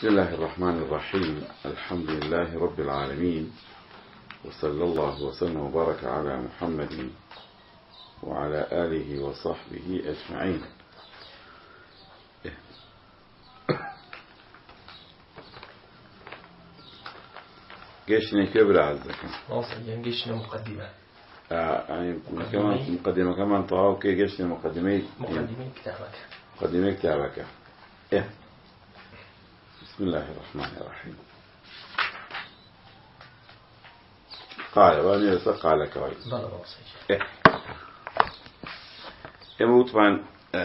بسم الله الرحمن الرحيم. الحمد لله رب العالمين، وصلى الله وسلم وبارك على محمد وعلى آله وصحبه أجمعين. قيشنا كبر عزك قيشنا مقدمة يعني كمان مقدمة كمان طاو كي قيشنا مقدمة كتابك بسم الله الرحمن الرحيم. قال وأنا يسقى على كويس يموت طبعا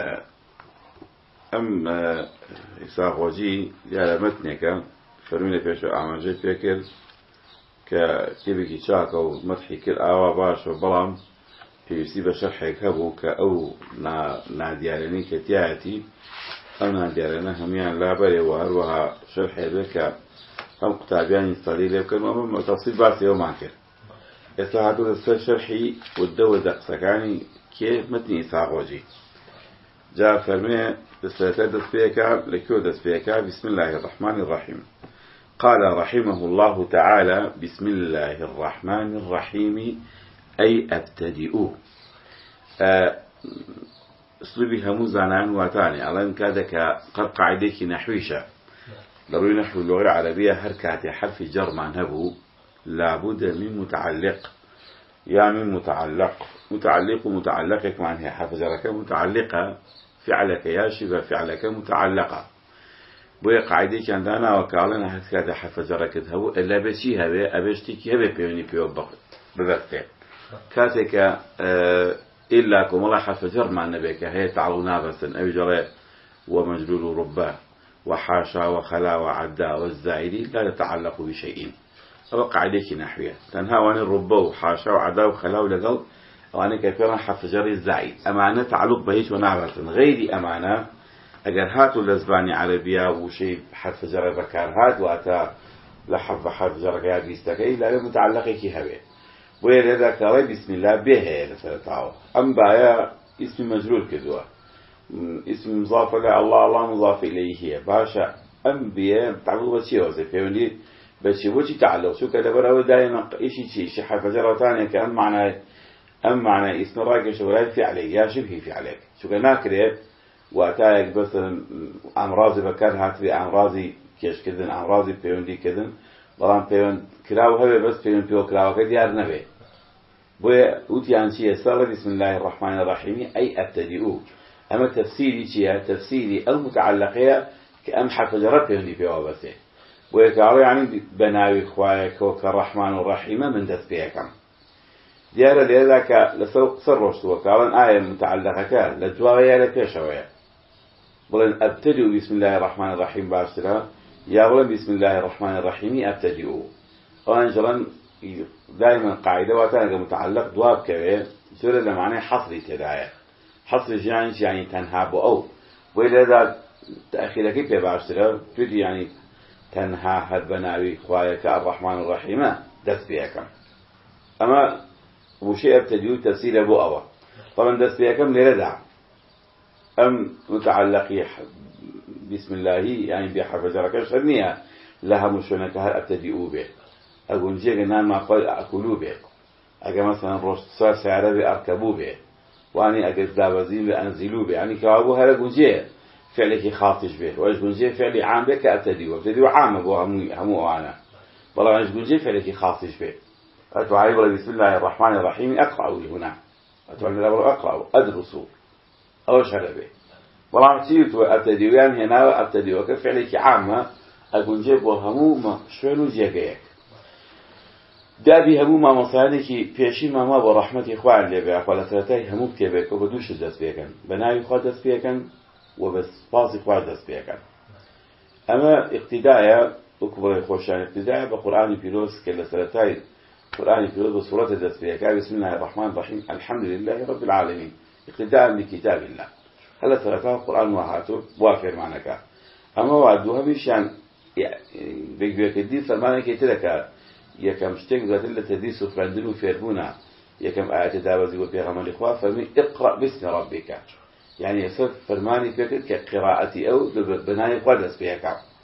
إساق وجي يا متنك فرمينا فيش أعمال فكر كتبكي شاك أو مدحي كل آوا باش وبلام في يسيب شرحك هبو كأو ناديالني كتياتي أو ناديالنا هم يعني لا بري وهروها شرحي بك هم قتابيان يصلي لك المهم تفصيل باسي يوم معك إصلاحات الشرحي والدو دقسكاني كيف متني إساق وجي جاء فرمينا دسبيكا لكيو دسبيكا بسم الله الرحمن الرحيم. قال رحمه الله تعالى بسم الله الرحمن الرحيم أي أبتدئوا أسلوبي همو زانان واتاني على إن كادك قاعدك نحويشة ضروري نحو اللغة العربية هركاتي حرف جر مع نبو لابد من متعلق يعني متعلق ومتعلقك معناها حرف جرك متعلقة فعلك يا شبه فعلك متعلقة بويا قاعدة كان دانا وكالنا هكذا حرف جرك هو إلا بشي هذا أبشتكي هذا بيوني بيوبق بذكر كاتك إلا كم الله حرف جر مع النبي هي تعالوا بس أبي جرى ومجلول رباه وحاشا وخلا وعدا والزائدي لا يتعلق بشيء أو قاعدة نحوية تنها وان الربا وحاشا وعدا وخلا ولقل وأنا كثيرا حرف جر الزائد أمانة تعلق بهيش ونعبس غيري أمانة أجر هاتوا الأسباني عربية وشيء حرف جر ذكر هات وأتا لحرف حرف جر قاعد يستكي لا متعلق كي هبه ويرد كاري بسم الله به لسرتاو أم بايا اسم مجرور كذوا اسم مضاف إلى الله مضاف إليه باشا أنبياء تعلق بسيوز فيوني بس وش تعلق شو كده برا دائما شيء حرف جر ثاني كأن معنى اسم راجع شغلات فعلي يا شبه فعلك شو كنا كده وأتاك بس أمراض بكر هات بأمراضي كيش كذن أمراضي فيوندي كذن والله فيون كلاو هذا بس فيون بيو كلاو كديار نبي وأوتيان شيء سر بسم الله الرحمن الرحيم أي أبتدئوا أما تفسيري شيء تفسيري المتعلقية كأم حرف جر فيوندي بيو بس ويكارو يعني بناوي خواك وكالرحمن الرحيم من تسبيحكم ديار لذاك لسوق سرش وكالن آية متعلقة لجوايا لكشوية بلن أبتدئوا بسم الله الرحمن الرحيم باشترا يا بلن بسم الله الرحمن الرحيم أبتدئوا وأنجلا دائما قاعدة وتانك متعلق دواب كبير سورة لمعنى حصري تداية حصري يعني تنهاب أو وإذا تأخيرك كيف باشترا تدي يعني تنها هالبناوي خوايك الرحمن الرحيم دس بيكم أما وشيء ابتدئوا تفسير أبو أبا طبعا دس بيكم لردع أم متعلقي بسم الله يعني بحرف جرك شرنية لها مشونك هل ابتدئوا به أقول جيغ نان ما قال أكلوا به أجا مثلا رصاص سعر أركبوا به وأني أجد دابزين بأنزلوا به يعني كابو هل أقول جيغ فعلك خاطش به وأقول جيغ فعلي عام به كأبتدئوا ابتدئوا عام أبو همو أنا والله أقول جيغ فعلك خاطش به أتوعي بسم الله الرحمن الرحيم أقرأوا هنا أتوعي أقرأوا أدرسوا أو شربه والله تيجي أبتدئوا يعني هنا أبتدئوا كفعلك عامة أقول جيب وهمو شنو جيجيك دابي همو ما مصادقي فيشي ما برحمة إخوان اللي بيعقل ثلاثة همو كتبك وبدوش الدس بيكن بناي خد دس بيكن وبس باص إخوان دس بيكن أما اقتداء أكبر خوشان اقتداء بقرآن بيروس كلا ثلاثة قرآن بيروس بصورة دس بيكن بسم الله الرحمن الرحيم الحمد لله رب العالمين اقتداء بكتاب الله هلا ثلاثة قرآن وهاته وافر معناك أما وعدوها مشان بيجي كدي فرمانك يتلك يكم شتيك ذات اللي تديس وفرندلو فيربونا يكم آيات دابزي وبيغمان الإخوة فرمي اقرأ باسم ربك يعني يصف فرماني فكر كقراءتي أو بناي قدس بيها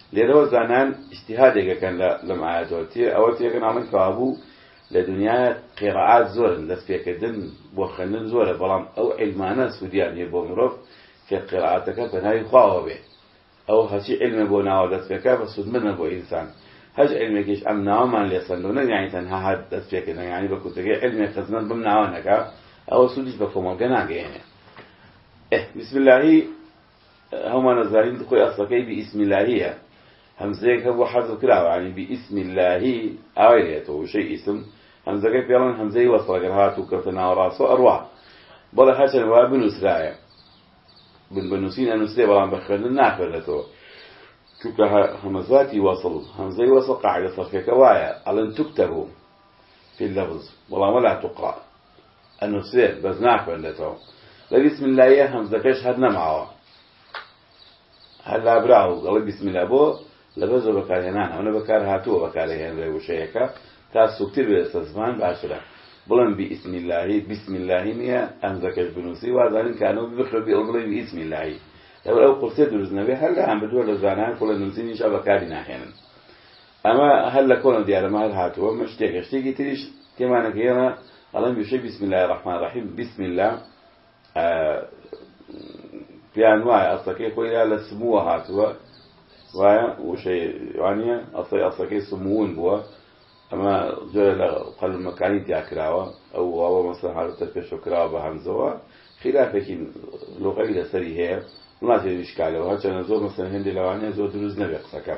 لێرەوە زانان اجتهادێکەکەن لەم ئاەتەوە ئەوە تێگەن ئاڵن کەوابوو لە دنیا قیرەعات زۆرن دەست پێکردن بۆ خوێندن زۆرە بەڵام ئەو عیلمانە سوودیان نیە بۆ مرۆڤ کە قیرەعاتەکە بە ناوی خواوە بێ ئەو هەچی عیلمە بۆ ناوە دەست پێکا بە سوودمەنە بۆ ئینسان هەج عیلمێکیش ئەم ناوەمان لێ سەندوو یعنی تەنها هات دەست پێکردن یعنی بە کوتەکەی عیلمێک خزمەت بم ناوە نەکا ئەوە سوودیش بە کۆمەڵگە ناگەیەنێ بسم اللهی هەمومان نەزانین خۆی ئەسڵەکەی بئیسم اللهیە همزەیەک هەبوو حەذف کراوە ینی بئیسم اللهی ئاوای لێتەوە وشەی ئیسم همزەکەی پێڵەن همزەی وەسڵ ئەگەر هاتوو کەوتە ناوە ڕاستە ئەڕوا بەڵێ هەرچەند وا بنووسرایە بنووسین ئەنووسێ بەڵام بە خوێندن ناخوێنێتەوە چونکە همزاتی وەسڵ همزەی وەسڵ قاعدە سەرفێکە وایە ئەڵێن تکتەبوو في اللفظ بەڵام وەلا تقرا ئەنووسێ بەس ناخوێنێتەوە لە بسم اللهیە همزەکەش هەر نەماوە هەر لابراوە دەڵێ بسم الله بۆ لەبەر زۆر بەکارهێنان ئەوە بەکار هاتووە بەکارهێنرێ وشەیەەکە تا سوکتر بێت لەسەر زمان باشترە بڵێن بئیسم اللهی بسم اللهی نییە ئەمزەکەش بنووسی وازانین کانەوە بخرە بڵێ بئیسم اللهی لەبەر ئەو قورسێ دروست نەبێ هەر لە ئەم بردووە لە زانان کۆڵە نووسینیشە بەکاری ناهێنن ئەمە هەر لە کۆڵە دیارەمە هەر هاتووە مە شتێکی تریش تێمانەکەیەمە ئەڵێن وشەی بسم الله الرحمن الرحیم بسم الله پیان وایە ئەسڵەکەی خۆی لە سمووە هاتووە وایە وشەی وانە ئەسڵەکەی سموون بووە ئەمە جۆرە لە قەلمەکانی تیاکراوە ئەو واوە مەسەڵەن حالەتە پێشۆکراوە بە هەمزەوە خلافێکی لۆقەی لەسەری هەیە وڵاتی ویشکالەوە هەرچەندە زۆر مەسەڵەن هێندی لەوانەیە زۆر دروست نەبێ قسەکە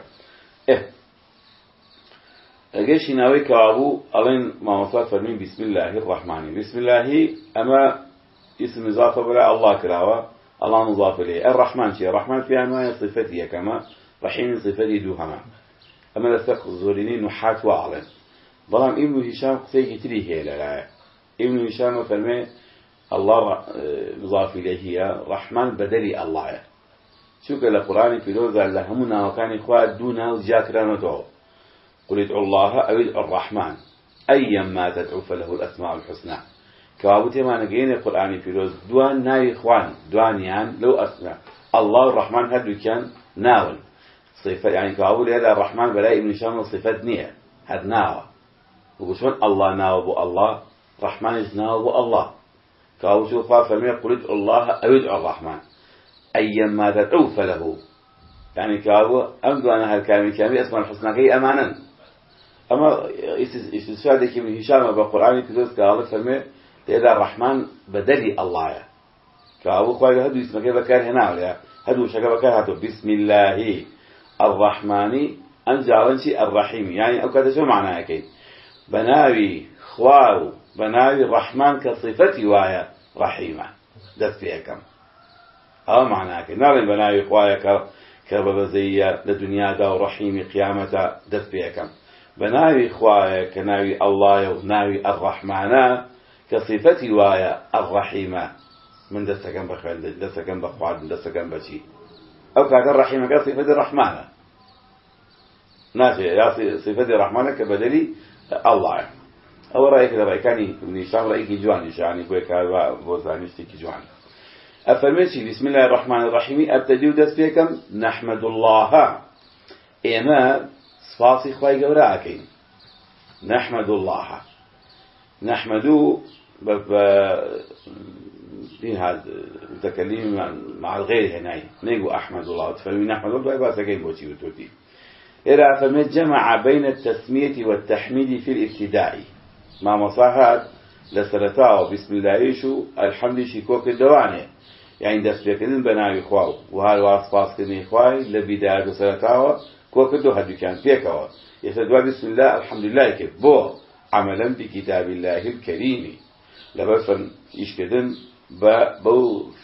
ئەگەشی ناوەی کەوابوو ئەڵێن مامۆستا فەرمین بسم الله الرحمن بسم الله ئەمە اسم إضافة بلا الله كراوة الله مضاف إليه الرحمن شيء الرحمن في أنواع صفتي كما رحيم صفتي دوهما أما لسق زورينين نحات وعلن ظلام ابن هشام قصي كتري هي لا ابن هشام فرمي الله مضاف إليه رحمن بدلي الله شو قال القرآن في روزة لهمنا وكان إخوات دونا وجاكرانته قل ادعوا الله أو ادعوا الرحمن أيما تدعو فله الأسماء الحسنى كوابوتي ما نجينا القرآن في روز دوان ناوي إخوان دوانيان لو أسمع الله الرحمن هدو كان ناول صفة يعني كوابولي هذا الرحمن بلاي ابن هشام صفات نية هاد ناوى وشون الله ناوى بو الله رحمن ناوى بو الله كوابوتي وفاء فرمي قل ادعوا الله أو ادعوا الرحمن أيما تدعو فله يعني كوابو أمدو أنا هالكامل أسماء الحسنى كي أمانا أما استفادك ابن هشام بالقرآن في روز كوابو فرمي لذا الرحمن بدلي الله كأبو خوي هدو اسمه كذا كان هنا ولا هدو شكل بكار هدو بسم الله الرحمن أنجعلنشي الرحيم يعني أو كذا شو معناه كي بناوي خواو بناوي الرحمن كصفتي ويا رحيمة دس فيها كم أو معناه كي نار بناوي خوايا كببزية لدنيا دا ورحيم قيامة دس فيها كم بناوي خوايا كناوي الله وناوي الرحمن كصفتي وايا الرحيمة من دستكن بخوان دستكن بخوان دستكن بشي أو كذا الرحيمة كصفة الرحمن ناشي يا صفة الرحمن كبدلي الله أو رأيك رأيكاني من شام رأيك جواني شاني كوي كذا بوزاني اشتكي جواني أفرمشي بسم الله الرحمن الرحيم أبتدي دستيكم نحمد الله إما صفاتي خوي جوراكين نحمد الله نحمده دين هذا متكلم مع الغير هنا نيجو أحمد الله تفهمين أحمد الله بس كيف بوتي وتوتي إذا فمن جمع بين التسمية والتحميد في الابتداء مع مصاحات لسرتاو بسم الله يشو الحمد شكوك الدواني يعني دس بيكن بناوي خواو وهذا واصفاص كني خواي لبداية سرتاو كوك الدو هدو كان فيكوا يسدوا بسم الله الحمد لله كيف بو عملا بكتاب الله الكريم لبفن يشكدن بو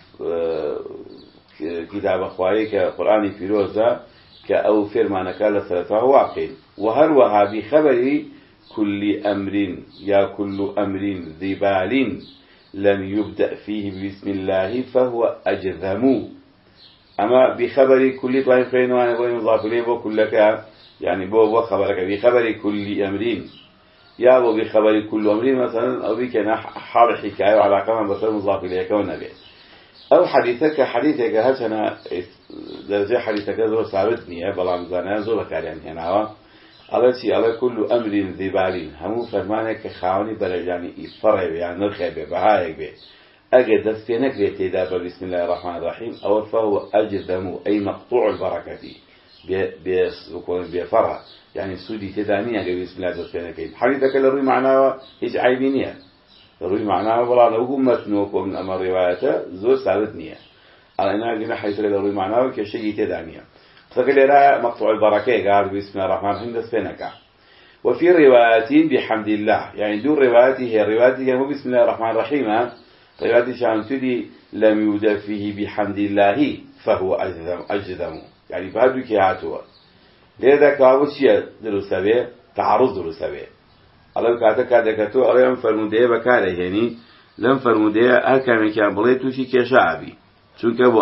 كتاب أخوائي كقرآن فيروزة كأو فرمان كالا ثلاثة واقع وهروها بخبر كل أمر يا كل أمر ذي بال لم يبدأ فيه بسم الله فهو أجذم أما بخبر كل طائفين وأنا مضاف إليه كلك يعني بو خبرك بخبر كل أمر يا أبو بخبر كل أمر مثلا أو بك حال حكاية على كمان بس مضاف إليه كون نبي أو حديثك حديثك هاتنا درجة حديثك ذو ثابتني بلام زنا زو بكاريان هنا على شيء على كل أمر ذي بالين همو فرمانك خاوني برجاني فرع يعني نرخبه بهايك به أجد دستينك لتدابر بسم الله الرحمن الرحيم أو فهو أجدم أي مقطوع البركة بفرع يعني سودي تدانية قبل بسم الله دستينك حديثك الروي معناه إيش عيبينيه الروي معناه ولا لو متنوك ومن أمر روايته زور ثابتنيه على أنها قلنا حيث الروي معناه كشيء تدانية فقال لا مقطوع البركة قال بسم الله الرحمن الرحيم دستينك وفي روايات بحمد الله يعني دون روايته هي روايته هو بسم الله الرحمن الرحيم روايته شانتدي لم يوجد فيه بحمد الله فهو أجدم يعني بعد كياتوا لذا كاوشيا درسه به تعرض درسه به الله كاتو أريم فرموديه بكاره يعني لم فرموديه هكذا كان بليتو شيء كشعبي شو كابو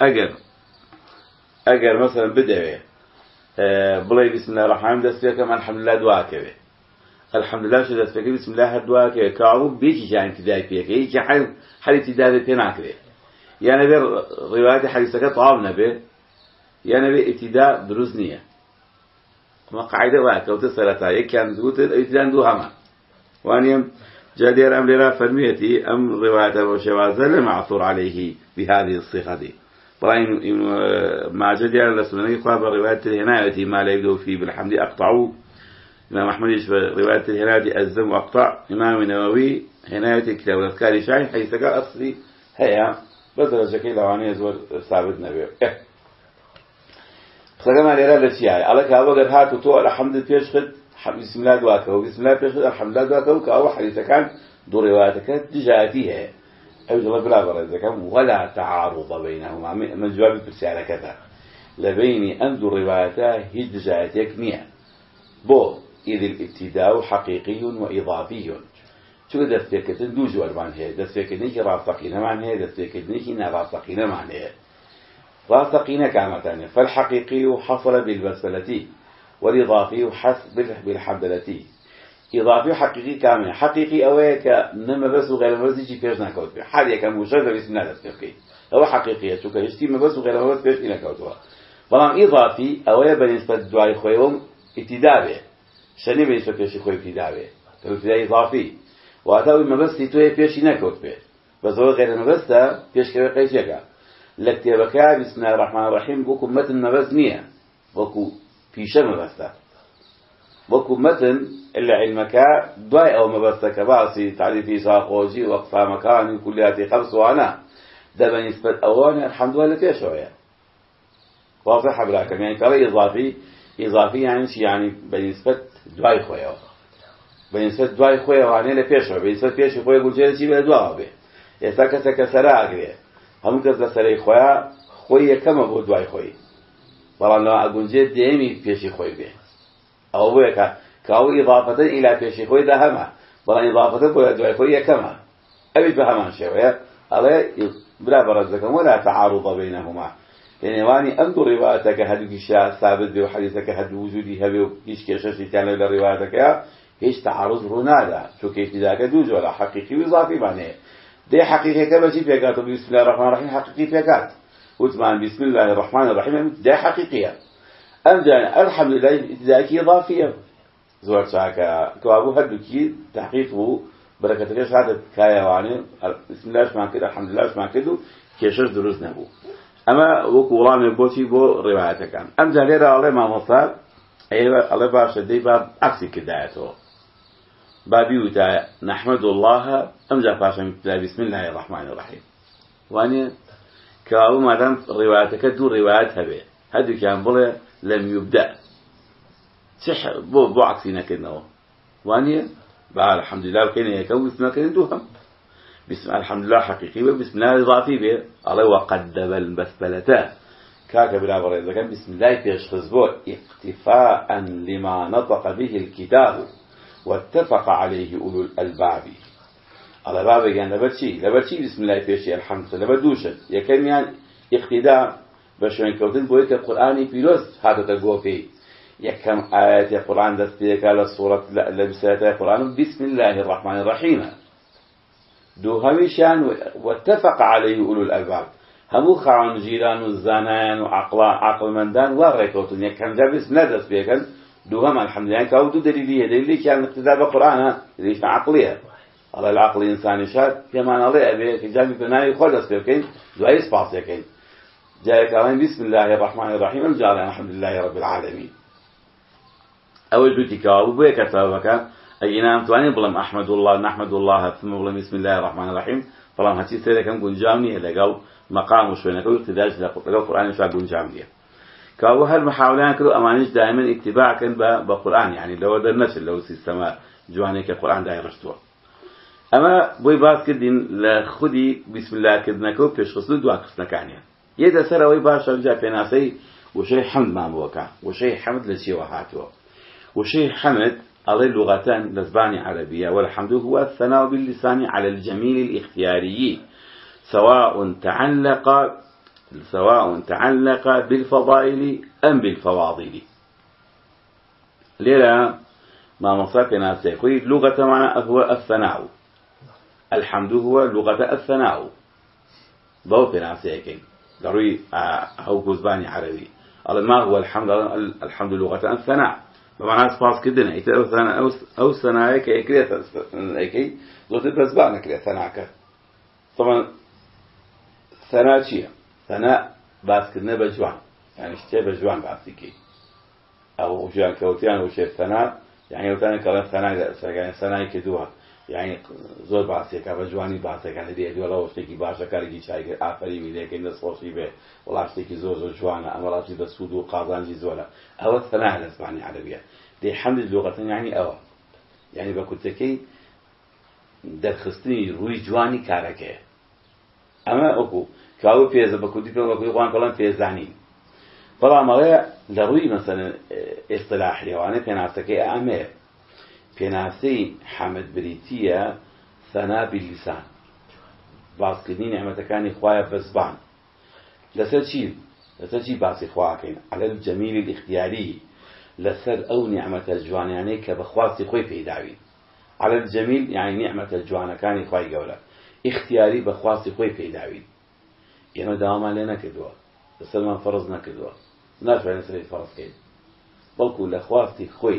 أجر مثلا بدأ بلي بسم الله الرحمن الرحيم دست كم الحمد لله دعاء الحمد لله شو دست بسم الله الدعاء كعروب بيجي جان ابتدائي فيك يجي حل ابتدائي تناكله يعني بير رواية حديثك طعامنا به يعني بابتداء دروزنية ما قاعدة واحد لو تصلتها يكان دوت ابتداء دوهما وانيم جدير أم لرا فرميتي أم رواية وشوازة المعثور عليه بهذه الصيغة دي طبعا مع جدير السنة قال رواية الهناية ما لا يبدو فيه بالحمد أقطعوا إمام أحمد رواية الهناية أزم وأقطع إمام النووي هناية كتاب الأذكار شاي حيث قال أصلي هيا بدل شكل لواني زور ثابت نبيه فكما لرا الشيء على كأبو قد هاتوا تو الحمد فيش خد بسم الله دعاء وبسم الله فيش خد الحمد لله دعاء كأو حديث كان دو روايتك جاءتها أوجد الله بلا برز كم ولا تعارض بينهما من جواب السؤال كذا لبين أن دو روايته هجاتك نية بو إذ الابتداء حقيقي وإضافي شو دستيكتن دو جوال معناه دستيكتنيك راسقين معناه دستيكتنيك نراسقين معناه راسقين كامتان فالحقيقي حصل بالبسلة والإضافي حصل بالحمدلة إضافي حقيقي كامل حقيقي أويك نما بس وغير ما بس يجي فيش نكوت به حد يكمل مشرف بسم الله دستيكي هو حقيقية شو كيشتي ما بس وغير ما بس فيش إلى كوتها طبعا إضافي أويك بالنسبة دعاء خويهم ابتداء شنو بالنسبة فيش خوي ابتداء ابتداء إضافي وأتوا ما بس يتوه فيش نكوت به بس هو غير ما بس فيش كذا قيشيكا لكتابك بسم الله الرحمن الرحيم بكم متن ما بس نية بكو في شم بس بكو متن إلا علمك دواء أو ما بس كباسي تعريفي ساقوجي وقفا مكاني كلياتي خمس وأنا ده بالنسبة أواني الحمد لله فيش شوية واضح بلاكم يعني كلا إضافي يعني بالنسبة دواء خويا بالنسبة دواء خويا وعني لفيش بالنسبة فيش خويا قلت جالس يبي دواء به يسكت كسرة أجري هم كذا سري خويا كم بود دواء خوي طبعا لو أقول جد دائمي فيش خوي به أو بيك كأو إضافة إلى فيش خوي ده هما طبعا إضافة بود دواء خوي كما أبي بهمان شوية على بلا برزكم ولا تعارض بينهما يعني واني أنظر روايتك هدو كشاء ثابت به وحديثك هدو وجودي هبه وكيش كيشاشي كان إلى روايتك هيش تعارض هناك شو كيف ذاك دوج ولا حقيقي وإضافي معناه ده حقيقي كما شيء فيكات بسم الله الرحمن الرحيم حقيقي فيكات وتمان بسم الله الرحمن الرحيم ده حقيقية أمجان الحمد لله ذاك إضافية زوج ساكا كوابو هدو كي تحقيقه بركة كيش هذا كايا واني بسم الله الرحمن كده الحمد لله الرحمن كده كيشاش دروز نبو أما وكورا من بوتي بو روايته كان أم جاليرا الله ما مصاب أيوة الله باش دي باب عكسي كدايته بابيوتا نحمد الله أم جا باشا بسم الله الرحمن الرحيم واني كاو مادام روايتك دو روايتها به هذا كان بلا لم يبدأ صح بو عكسينا كده واني بقى الحمد لله وكان يكون اسمه كده دوهم بسم الحمد لله حقيقي وبسم الله إضافي به الله وقدم البسملتان كاك بلا برا إذا كان بسم الله يشخص به اقتفاء لما نطق به الكتاب واتفق عليه أولو الألباب على باب يعني لبتشي بسم الله يشي الحمد لله لبدوشت يكن يعني اقتداء بشوين كوتن بويت القرآن في لوست هذا تقوى فيه يكم آيات القرآن دستيك على الصورة لبسات القرآن بسم الله الرحمن الرحيم دو هميشان واتفق عليه أولو الألباب همو خاون جيران والزانان وعقل مندان وريكوتون يكن جابس ندس بيكن دو هم الحمد لله كاودو دليلي كان اقتداء بالقرآن ليش عقلية على العقل الإنساني شاد كمان الله أبي كجابي بناي خلص بيكن زي إسباط يكن جاء كلام بسم الله الرحمن الرحيم الجاري الحمد لله رب العالمين أول دوتي كاو بيك تابك أي نام تواني بلام أحمد الله نحمد الله ثم بلام بسم الله الرحمن الرحيم بلام هاتي سيرة كم جنجامني لقال مقام وشوينا كل اقتداج لقال القرآن شو جنجامني كاو هالمحاولان كلو أمانيش دائما اتباع كان بقرآن يعني لو ده النشر لو سيستما جواني كقرآن داير رشتوه أما بوي باس كدين لخدي بسم الله كدنا كوب تشخصنا دوا قصنا كانيا يدا سر وي باش رجع في ناسي وشيء حمد ما بوكا وشيء حمد لشي وحاتو وشيء حمد على اللغتان لزباني عربية والحمد هو الثناء باللسان على الجميل الاختياري سواء تعلق بالفضائل أم بالفواضل لذا ما مصابنا سيقول لغة معنا هو الثناء الحمد هو لغة الثناء ضوطنا سيكين ضروري هو كوزباني عربي ما هو الحمد لغة الثناء بمعنى سباس كدنا أو ثناء كي لغة بزبانة كده ثناء طبعا ثناء شيء ثناء باس كدنا بجوان يعني اشتي بجوان بعثيكي أو جوان كوتيان أو شيء ثناء يعني وثاني كلام ثناء كدوها يعني زور بعثيك بجواني بعثيك يعني دي والله وشتكي باشا كارجي شاي آخري ميلك إن الصوصي به والله اشتكي زور جوانا أما راشي بسود وقاضان جزولا أو الثناء الإسباني عربية دي حمد اللغة يعني أو يعني بكتكي درخستني روي جواني كاركه أما أكو كاو فيز بكودي قوان كلام فيزانين طبعا ما لروي مثلا اصطلاح ليواني بيناسكي أمير بيناسي حمد بريتية ثناء باللسان باس كدني نعمة كان إخوائي فزبان لسر شي باس إخوائي على الجميل الاختياري لسر أو نعمة الجوان يعني كبخواصي خوي في داوين على الجميل يعني نعمة الجوان كان إخوائي قولا اختياري بخواصي خوي في داوين يعني دواما لنا كدوا لسر ما فرضنا كدوا نافع نسري فرض كيد بلكو لخواصي خوي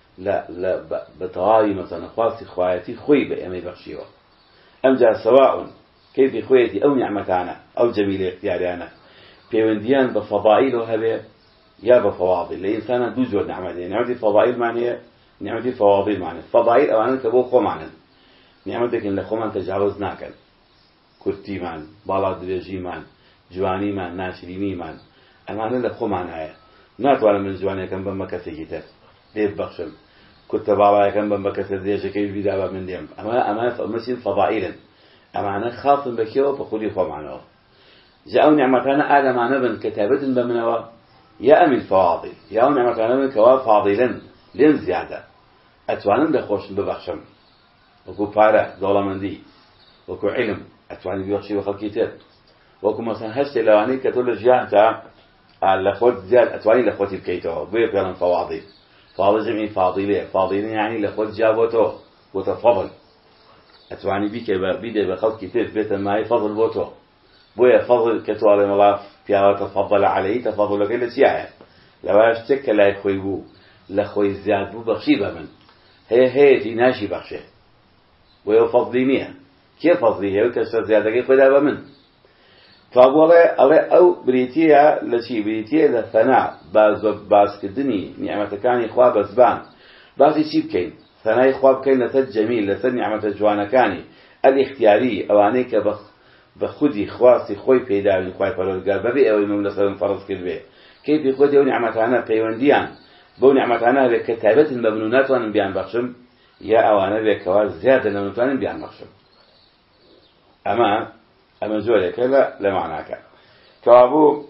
لا بطواري مثلا خواصي خواتي خوي بأمي بخشيوه أمجا سواء كيف خويتي أو نعمتانا أو جميل اختياريانا بيونديان بفضائل وهبه يا بفواضل لإنسان دو جور نعمتين نعمتي فضائل معنية نعمتي فواضل معنية فضائل أو أنا كبو خو معنى نعمتك إن لخو من تجاوز ناكل كرتي مان بالا دريجي مان جواني مان ناشريني مان أنا لخو معنى ناتوانا من جواني كان بمكسي كتاب ديب بخشم كنت بابا كان بمكسي دريجي كيف بيدابا من ديم أما مسين فضائلا أما أنا خاص بكيو بخولي خو معناه جاءوا نعمتنا آدم عنا بن كتابة بمنوا يا أمي الفواضل يا نعمتنا بن كوا فاضلا لين زيادة أتوانم لخوش ببخشم وكو بارة ظلمندي وكو علم أتواني بيخشي بخلقيتات وكو مثلا هشت لواني كتول جاهتا لخوت زياد أتواني لخوتي بكيتو بيه فعلا فواضل فاضل جميع فاضلين يعني لخوت جابوتو وتفضل أتواني بيك بيدي بخلقيتات بيت الماء فضل بوتو بويا فضل كتوالي ملاف بيالا تفضل عليه تفضل لك إلا سياحة لو أشتك لا يخويبو لخوي زياد بو بخشيبه من هي دي ناشي بخشه بويا فضلينيها كيف فضليها وكشف زيادة كيف خدابه من فأقول الله أو بريتيا لشي بريتيا للثناء باز كدني نعمة كان إخواب أسبان باز يشيب كين ثناء إخواب كين لثد جميل لثد نعمة الجوانا كاني الاختياري أوانيك بخودي خواصي خوي بيداوي خوي فرودگار ببي أو إمام لسلم فرض كذبه كيف يخودي ونعمتنا بيونديان بو نعمتنا لكتابة المبنونات وان بيان بخشم يا أوانا بكواز زيادة المبنونات بيان بخشم أما زولك لا معناك كوابو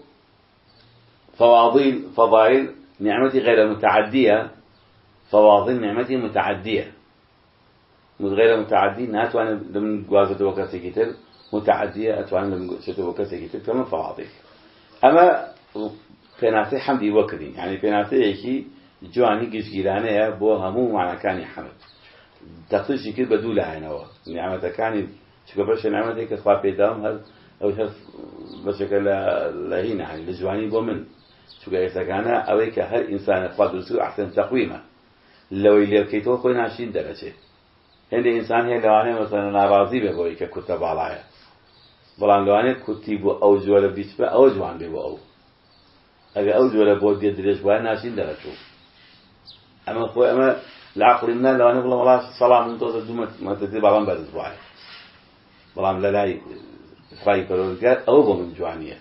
فضائل نعمتي غير متعدية فواضل نعمتي متعدية غير متعدي نات وانا لمن جوازة وكاسي كتير متعدية أتوان لمن شتو وكاسي كتير كمان فواضل أما فناسي حمدي وكري يعني فناسي شيء جواني جيرانه بو همو معنى كان حمد تقصيش كده بدولة هنا نعمة كان شو بس نعمة هيك خوا بيدام هل أو هل بشكل لهين يعني لجواني بومن شو قاعد سكانه أو هيك هر إنسان قادر أحسن تقويمه لو اللي كيتو خوي ناشين درجة هندي إنسان هي لو أنا مثلا ناراضي بقولي ككتب علىا بلان لو أنا كتب أو جوال بيشبه أو جوان بيبقى أجا أو جوال بود يدرج وين ناشين درجة أما خوي أما العقل منا لو أنا والله صلاة من توصل دوما ما تدري بعضهم بعد أسبوعين بلان لا خايف كروزات أو بمن جوانية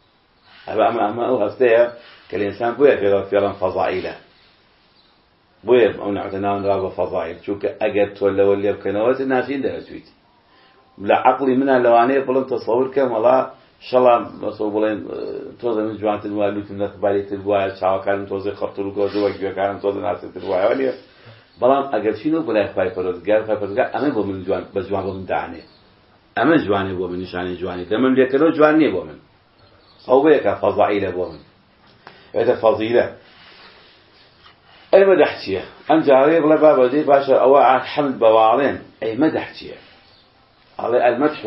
أما أو هستيا كالإنسان بويا كذا فعلا فضائله بويا أو نعتنا نرابة فضائل شو كأجت ولا بكنوات الناشين ده تويت لا عقلي منها لو أنا بلن تصور كم والله إن شاء الله مصوب بلن توزن من جوانة الموالوت من أخبارية البوايا شاو كان توزن خطر الجوز وجوا كان توزن ناس البوايا ولا بلان أجت شنو بلا خايف كروز قال أنا بمن جوان بس جوان بمن دعني أما جواني بمن نشاني جواني دمن بيكلو جواني بمن أو بيك فضائل بمن هذا فضيلة أي مدحتيه أم جاري بلا بابا دي باشا أو عن حمد بوارين أي مدحتيه على المدح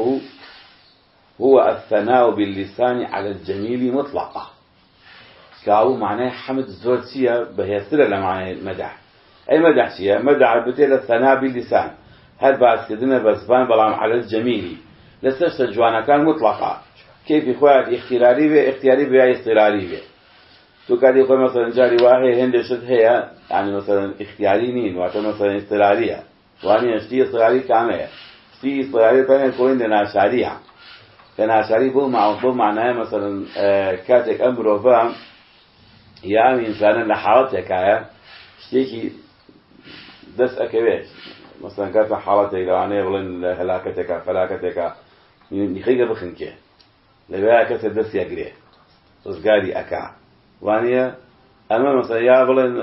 هو الثناء باللسان على الجميل مطلقة كاو معناه حمد زورتيه بهيسر لمعنى مدح أي مدحتيه مدح بتيل الثناء باللسان هل بعد كدنا بسبان بلام على الجميل لسه جوانا كان مطلقة كيف إخوات اختياري بيا اضطراري بيا تو كادي يقول مثلا جاري واحد هندشت هي يعني مثلا اختياريين وقت مثلا اضطرارية وأنا أشتي اضطراري كامية أشتي اضطراري بين كوين لناشارية لناشاري بو معناه مثلا كاتك أمره فهم يا أمي إنسانا لحالتك يا اشتيكي دس أكويش مثلا كانت حالتك لو أنا يقولن هلاكتك فلاكتك يخيق بخنك لبيا كسر دس يقريه وزقاري أكا وانيا أما مثلا يا بلن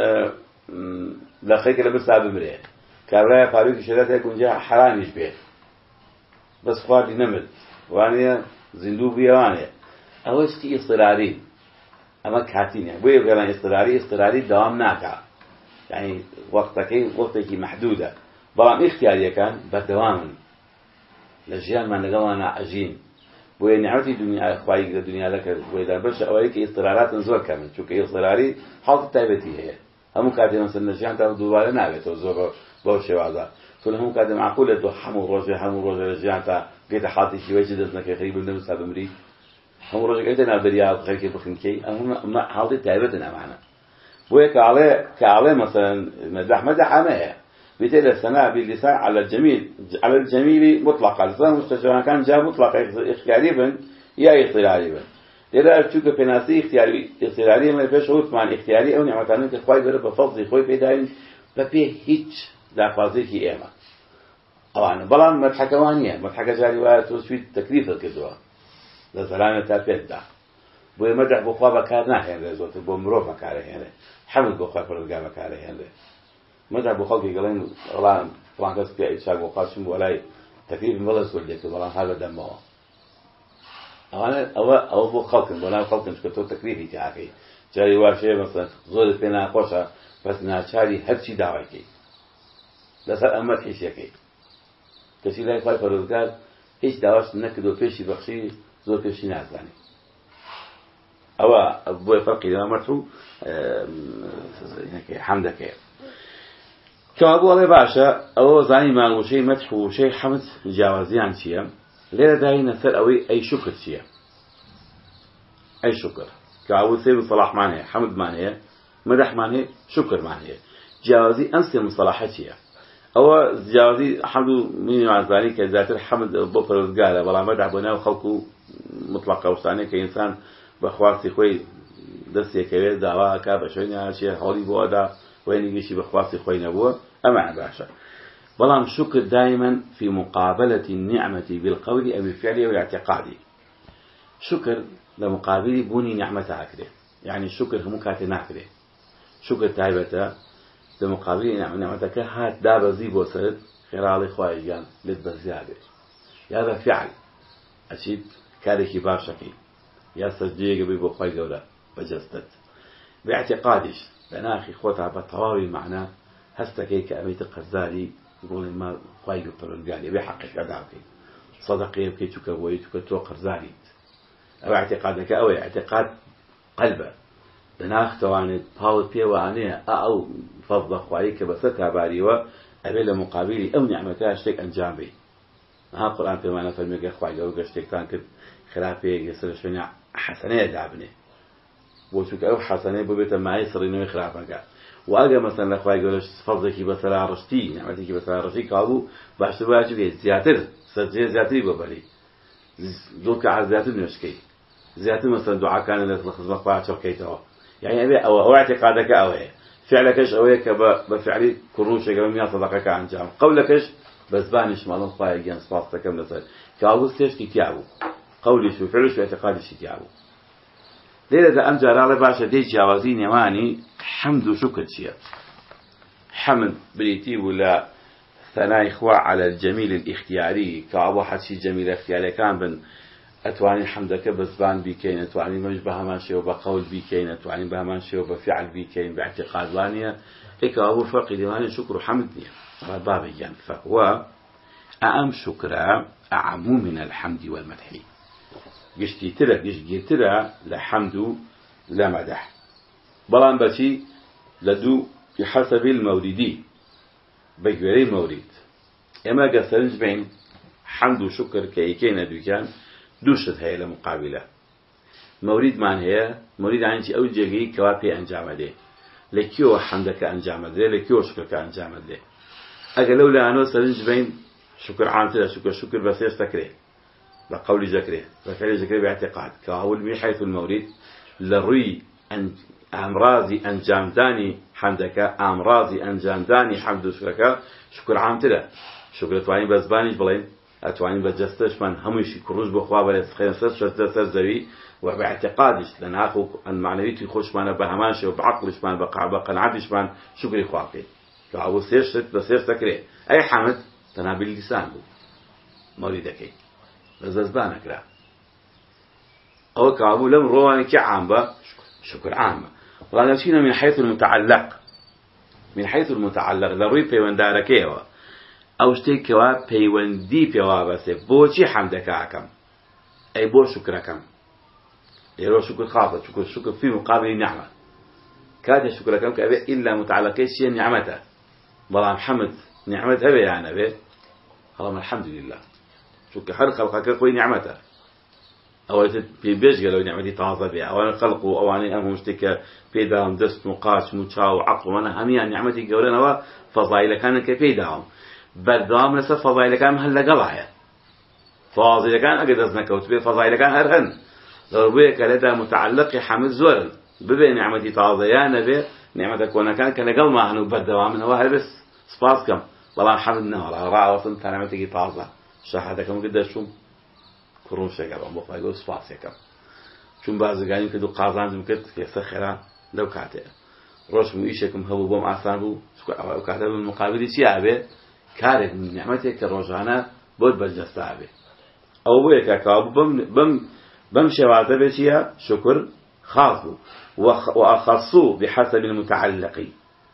لخيك لبس عب مريه كابرايا فابيك شريته يكون جاء حرام يشبه بس خواتي نمت وانيا زندوبية وانيا أول شيء اضطراري أما كاتين يعني بوي بقولن اضطراري دوام ناكا يعني وقتك محدودة بلام اختياري كان بدوام لجيان ما نقوانا عجين وين نعرفي الدنيا خوايق الدنيا لك وإذا بس أولئك اضطرارات نزور كامل شو كاضطراري حالة تابتي هي هم كاتين مثلا نجيان تاخذوا ولا نابت وزور بوشة وعذا فلهم كاتين معقولة تو حمو رجع نجيان تا قيت حاطي شيء وجدت نك خريب النفس هذا مري هم رجع قيتنا برياض خير بخنكي هم ما حالة تابتنا معنا وهيك كعليه مثلا مدح أماه بتل الثناء باللسان على الجميل مطلقا لسان مستجوان كان جاء مطلق اختياريا يا اختياريا إذا أشوف بناسي اختياريا ما فيش شروط مع الاختياري أو نعمتان كخوي برب بفضل خوي بيداين ببيه هيج لا فازيك إيما طبعا بلان متحكوانية متحكى جاري وتوسوي تكليف الكذوة لسلامة تابيت دا ومدح بخوا بكارنا يعني زوت بمروفا كاره يعني حمد بخوا فرزقا بكاره يعني مدح بخوا كيقولين غلان فلان كاس بيع إتشاق وقاشم ولاي تكليف مبلس ولدك بلان هذا دمه أو بخوا بلان خلق شكتو تكليفي تعاكي جاري واشي مثلا زود فينا خوشة بس ناشاري هرشي دعوكي لسال أمت حيشيكي كسي لا يخاف فرزقا هيش دعواش نكدو فيشي بخشي زود فيشي نازلاني أو أبوي فرق إذا مرتو حمدك كأبو الله باشا أو زاني ما هو شيء مدح وشيء حمد جوازي عن شيء ليه داعي نسأل أوي أي شكر شيء أي شكر كأبو سيد صلاح معناه حمد معناه مدح معناه شكر معناه جوازي أنسي مصطلحات شيء أو جوازي حمد من عزاني كذات الحمد بطل الرجال ولا مدح بناه خلقه مطلقة وثانية كإنسان بخواستي خوي دستي كبير دعوة كاب شوية عشية حولي بودا وين يجيش بخواستي خوي نبوه أما بعشا بلام شكر دائما في مقابلة النعمة بالقول أو بالفعل أو الاعتقاد شكر لمقابل بني نعمتها كده يعني الشكر هم كاتنا كده شكر تعبته لمقابل نعمتك هات دابة زيب وصلت خلال إخوائي جان للبزيادة هذا فعل أشيد كاريكي باشكي يا صديق بيبو خوي جولا وجستت باعتقادش لأن أخي خوتها بطواوي معناه هستكي كأميت القزالي يقول ما خوي جولا قال بحقك أدعوكي صدقه بكي تكوي تكتو قرزاني أو اعتقادك أو اعتقاد قلبه دناخ تواني باول بيه وعنيه أو فضل أخوائيك بستها باريوة أبي لمقابلي أو نعمتها اشتك أنجام بي ها القرآن في معنى فرميك أخوائي أو اشتك تانكب خلافي يصير شوية حسنية دابني وشوك أو حسنية ببيت ما يصير إنه يخلافك وأجا مثلا أخوائي يقول فضلك بسلا رشتي نعمتك بسلا رشتي كابو باش تبغى شوية زيادة زيادة ببالي ذوك على زيادة نشكي زيادة مثلا دعاء كان لخدمة قاعد شوكيته يعني أبي أو اعتقادك أوه فعلكش أوه بفعلي كروش قبل مياه صدقك عن جام قولكش بس بانش مالهم خايف جان صفاتك كم نصير كأوس تيش كتيابو قولي شو فعلش واعتقادي شو كتيابو ليلة أمجر على باشا ديش جوازين يماني حمد وشكر شيء حمد بريتي ولا ثناء إخوة على الجميل الاختياري كأبو حد شيء جميل اختياري كان بن أتواني حمدك بزبان بيكين أتواني مش بهماشي وبقول بيكين أتواني بهماشي وبفعل بيكين باعتقاد وانية هيك أبو فرق ديواني شكر وحمدني بابي يعني فهو أعم شكرا أعم من الحمد والمدح قشتي ترى لحمد لا مدح بلان بشي لدو بحسب الموردي بجوري المورد اما قصرنج بين حمد وشكر كيكين دوكان دوشت هي لمقابله مورد مان هي مورد عنتي او جيجي كوابي انجام ده لكيو حمدك انجام ده لكيو شكرك انجام ده اجل لولا انو سرنج بين شكر عامتها شكر بس يستكره بقول ذكره بفعل ذكره باعتقاد كهول من حيث المورد لروي أن أمراضي أنجامداني حمدك أمراضي أنجامداني حمد شكرك شكر عامتها شكر تواني بزباني بلين أتواني بجستش من همشي كروج بخوا بلا خير سر زوي وباعتقادش لأن أخو أن معنويتي خوش معنا بهمانش وبعقلش معنا بقنعتش معنا شكري خواقي كهول سيرشت بس يستكره أي حمد تنابل اللسان مريدك بزبانك لا أو كابو لم رواني كعامة شكر عامة وهذا شيء من حيث المتعلق ضروري بيوندارك يوا أو شتي كوا بيوندي بيوا بس بوشي حمدك عكم أي بو شكركم يرو شكر خاصة شكر في مقابل نعمة كاد شكركم كأبي إلا متعلق شيء نعمته والله محمد نعمته أبي يعني أبي اللهم الحمد لله شكر حر خلقك كوي نعمته أو بيبيش قالوا نعمتي تعاطى بها أو أنا خلقوا أو أنا أمهم اشتكى بيداهم دست مقاش متشاو عقل وأنا هميا نعمتي قولنا فضائل كان كبيداهم بردام لسه فضائل كان هلا قضايا فضائل كان أقدر نكوت به فضائل كان أرهن لو بيك لدى متعلق حمد زور ببي نعمتي تعاطى يا نبي نعمتك وانا كان قل ما عنه بردام من هو بس سباسكم والله حمدنا والله راعي وصلت نعمتي تعاطى شحاتكم قداش شو كروش يا جماعة بقى يقول سباس يا كم شو بعض قاعدين كده قاعدين ممكن يسخرها لو كاتئ روش مؤيشكم هو بوم عصابو وكاتب المقابل سيابه كارك من نعمتك الرجعنا بود بالجستابه أو بيك كاب بم شواذ بشيا شكر خاصو وأخصو بحسب المتعلق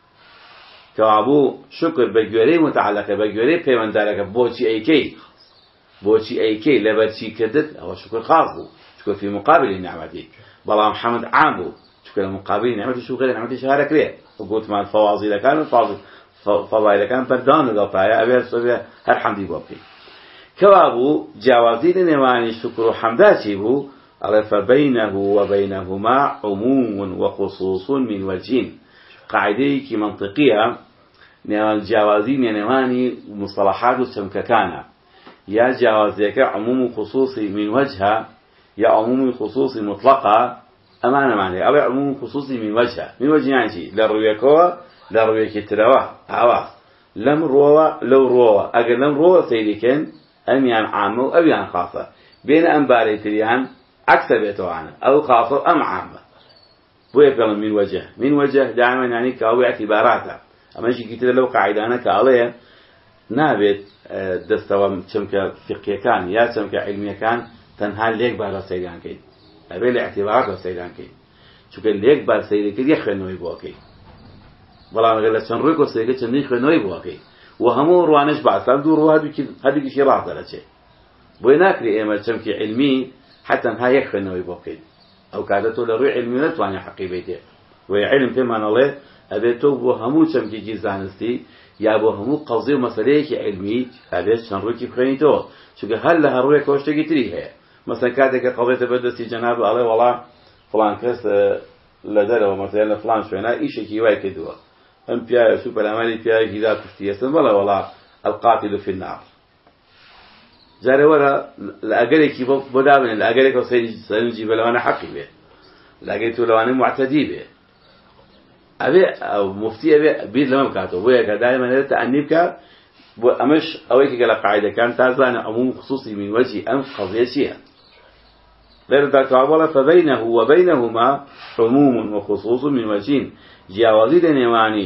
كابو شكر بجوري متعلق بجوري بمن ذلك بوشي أي كي لبرشي كدت أو شكر خاصو شكر في مقابل نعمتي بلا محمد عامو شكر مقابل نعمتي شو غير نعمتي شهارك ليه وقلت مع الفواضل كان فضائل كان بردان الغطايا أبي الحمد لله كوابو جوازين نواني شكر حمداتي بو فبينه وبينهما عموم وخصوص من وجهين قاعديك منطقية الجوازين نواني مصطلحات سمككانا يا جوازيك عموم خصوصي من وجهة يا عموم خصوصي مطلقة أمانة معنى أو عموم خصوصي من وجه يعني شيء لا رويكوا لا رويك ترواه عوا لم روا لو روا أجل لم روا سيدكن أم يعني عامة أو يعني خاصة بين أنباري تريان أكثر بيتوعنا أو خاصة أم عامة ويفعل من وجه دائما يعني كأو اعتباراته أما شيء كتير لو قاعدانا كأليه نابت دستوا شمك فقهي كان يا شمك علمي كان تنها ليك بار سيدان كي أبي الاعتبار سيدان كي شو كان ليك بار سيدان كي يخلنا يبواكي ولا غير شنروك وسيدك شنيخ خلنا يبواكي وهمو روانش بعد سام دور وهذا كذي شيء راح ولا شيء بۆی ناکرێ ئێمە چەمکی علمی حتى ها یەکخوێنەوەی بۆ بکەین ئەو کاتە تۆ لە ڕووی علمی نەتوانێ حەقی بێتێ وی علم پێمانەڵێ ئەبێت تۆ بۆ هەموو چەمکێکی زانستی یا بۆ هەموو قەزی و مەسەلەیەکی علمی ئەبێت چەند ڕووکی بخوێنیتەوە چونکە هەر لە هەڕوویەکەوە شتێکی تری هەیە مەسەڵەن کاتێککە قەڵێتە بەردەستی جەناب ئەڵێ وەڵا فڵان کەس لە دەرەوە مەسەڵەن لە فڵان شوێنە ئیشێکی وای کردووە ئەم پیاوە سوپەرمانی پیاوێکی دا کوشتی ئێستن بەڵێ وەڵا القاتل في النار جارێ وەرە لە ئەگەرێکی بۆ دابنێ لە ئەگەرێکەوە سەرنجی بە لەوانە حەقی بێ لە ئەگەری تۆ لەوانەی معتەدی بێ ئەبێ ئەو مفتی ئەبێ بیر لەمە بکاتەوە بۆیە کە دایما دەبێت تەئەنی بکات بۆ ئەمەش ئەوەی کە لە قاعیدەکان تازانە عموم خصوصی من وجه ئەم قەضیە چییە لێرەدا کابڵە فبينه وبينهما عموم وخصوص من وجهين جیاوازی لە نێوانی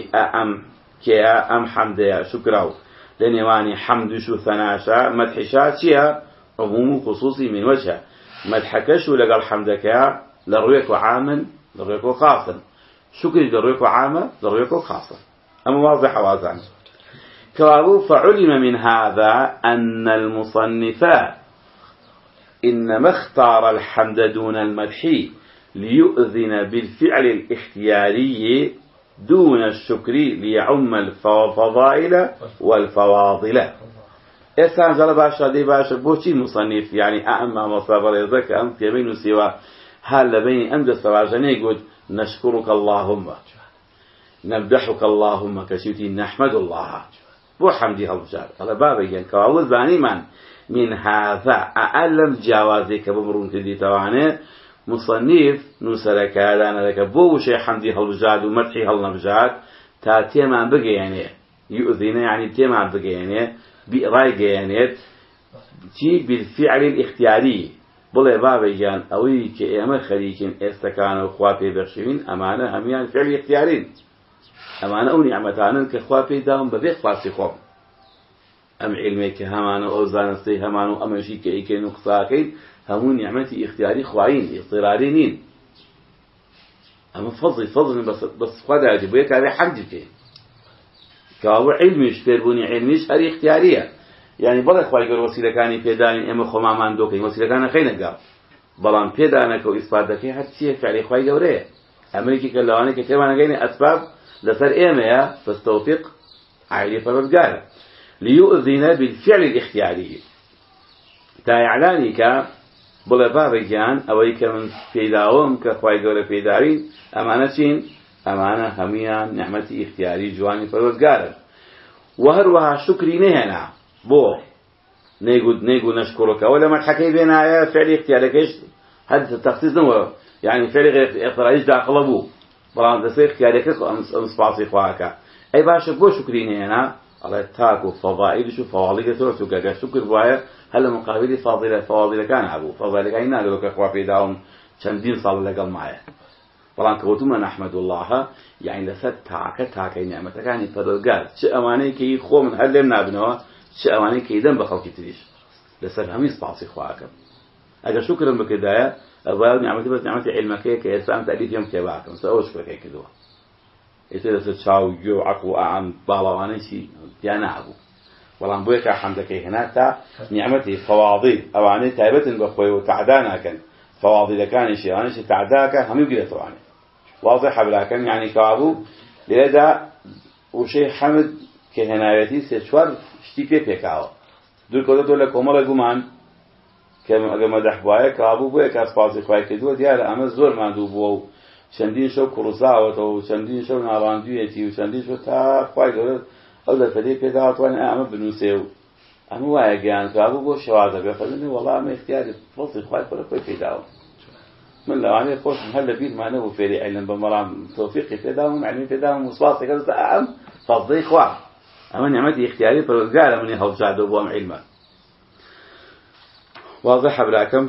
ئەم حەمدەیە شکرا و لە نێوانی حەمدش و ثەناشا مەدحیشا چییە عموم و خصوصی من وجه مەدحەکەش و لەگەڵ حەمدەکەیە لە ڕوویەک و عامن لە ڕوویەک و خاصن شكري لرويك عامة لرويك خاصة أما واضح وازان كوابو فعلم من هذا أن المصنف إنما اختار الحمد دون المدح ليؤذن بالفعل الاختياري دون الشكر ليعم الفضائل والفواضل إنسان جل باشا دي باشا بوشي مصنف يعني أما مصابر يذكر أم يبين سوى هل بين أمد السواجن يقول نشكرك اللهم نمدحك اللهم كشيتي نحمد الله بو حمدي هالبجار هذا بابا يعني كاول باني من هذا أعلم جوازك بمرون كدي توانه مصنف نسلك هذا أنا لك بو شيء حمدي هالبجار ومدحي هالنبجار تاتي ما بقى يعني يؤذينا يعني تيما بقى يعني برأي يعني تي بالفعل الاختياري بڵێ بابەیان ئەوەی کە ئێمە خەریکین ئێستەکانە و خوا پێی بەخشوین ئەمانە هەمویان فعلی اختیارین ئەمانە ئەو نیعمەتانن کە خوا پێی داوم بەبێ خواسی خۆم ئەم عیلمێک کە هەمانە ئەو زانستەی هەمان و ئەمەشی کە ئیکەین و قساکەین هەموو نیعمەتی اختیاری خواین ئیختیاری نین ئەمە فەزڵن بەس خوا داوێتی بۆیە کابێ حەمدی بکەین کەوا عیلمیش فێربوونی عیلمیش هەر اختیاریە يعني بڵێ خوای گەور وەسیلەکانی پێدانین ئێمە خۆمان دۆکەین وەسیلەکان نەخەینە گاڵ بەڵام پێدانەکە و ئیسپات دەکەی هەر چییە فعلی خوای گەورەیە ئەمریکی کە لەوانەیە کە تێمانەگەینە ئەسباب لەسەر ئێمەیە بەس تەوفیق عایلی پەروەردگارە ليؤذن بالفعل الاختياري تا إعلاني کە بڵێ بابەیان ئەوەی کە من پێداوم کە خوای گەورە پێداوین ئەمانە چین ئەمانە هەمویان نیعمەتی اختیاری جوانی پەروەردگارن و هەروەها شکری نەهێنا بۆ نيقول نشكرك ولا ما حكي بينا فعل اختيارك هذا التخصيص نوع يعني فعل غير اختياري دا قلبو بلان ده اختيارك ام سباسي خواك اي باش بو شكرين هنا على تاكو فضائل شو فواضل تو كا شكر بوايا هل مقابل فاضله كان ابو فضائل كاين لك اخوا في داوم چندين صال لقل معايا بلان كوتما نحمد الله يعني لسد تاك نعمتك يعني فدرجال شي اماني كي خو من هل نابنوا شي اواني كيدن بخلقي تريش لسر هميس باصي خواكم اجا شكرا بكدايا ابغى نعمتي بس نعمتي علمك كانسان تاليف يوم تبعكم سووا شكرا كده اذا تشاو جو عقو عن بالواني شي يعني ابو والله بويك حمدك هنا تا نعمتي فواضل اواني تايبتن بخوي وتعدانا كان فواضل كان شي انا شي تعداك هم يقدر طبعا واضح بلا كان يعني كابو لذا وشي حمد كهنايتي سشوار شتي بيكاو دول كده دول كومال گومان كما اگه مدح بايه كابو بويه كاسپاس خوای کدو دیار اما زور مندو بو چندین شو کروزاوت و چندین شو ناواندویتی و چندین شو تا خوای دور او ده فدی پیدا تو انا اما بنوسیو اما وای گیان كابو بو شواده بفدني والله ما اختياري فصل خوای كل پیدا من لو عليه خوش هلا بيد ما نو فيري علم بمرام توفيقي پیدا ومعني پیدا ومصاصي كذا ام فضي خواه اما نعمتي اختياري فرزقال من يهوجاد وبوام علما واضح براكم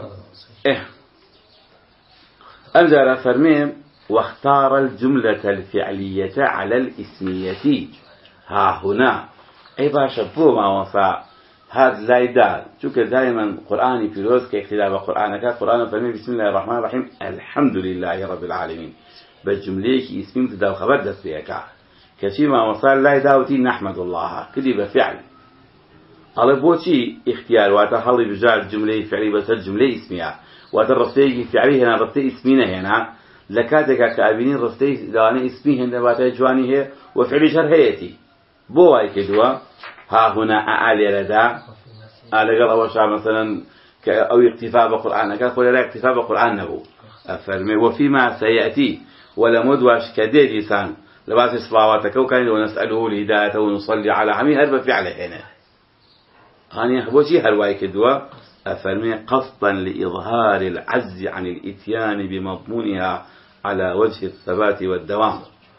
أمزار فرميم واختار الجملة الفعلية على الاسمية ها هنا أي باشا بو ما وصا هذا لا يدال شوك دائما قرآني في روز كاختلاف قرآنك قرآن فرمي بسم الله الرحمن الرحيم الحمد لله رب العالمين بالجملة اسمين تدال خبر دس بيكا كشي ما وصل لا يداوتي نحمد الله كذي بفعل على بوشي اختيار واتا حلي بجار جملة فعلي بس الجملة اسمية واتا رفتي فعلي هنا رفتي اسمينه هنا لكاتك كابينين رفتي داني اسمي هنا واتا جواني هي وفعلي جر هيتي بو هاي كدوا ها هنا أعلى لدى على قال أول شيء مثلا أو اكتفاء بالقرآن قال لا اكتفاء بالقرآن نبو أفرمي وفيما سيأتي ولا مدوش كدير لسان لباس صلواتك وكان ونسأله الهداية ونصلي على عمي هرب فعله هنا هاني بوشي هالواي كدوا أفرمي قصدا لإظهار العجز عن الإتيان بمضمونها على وجه الثبات والدوام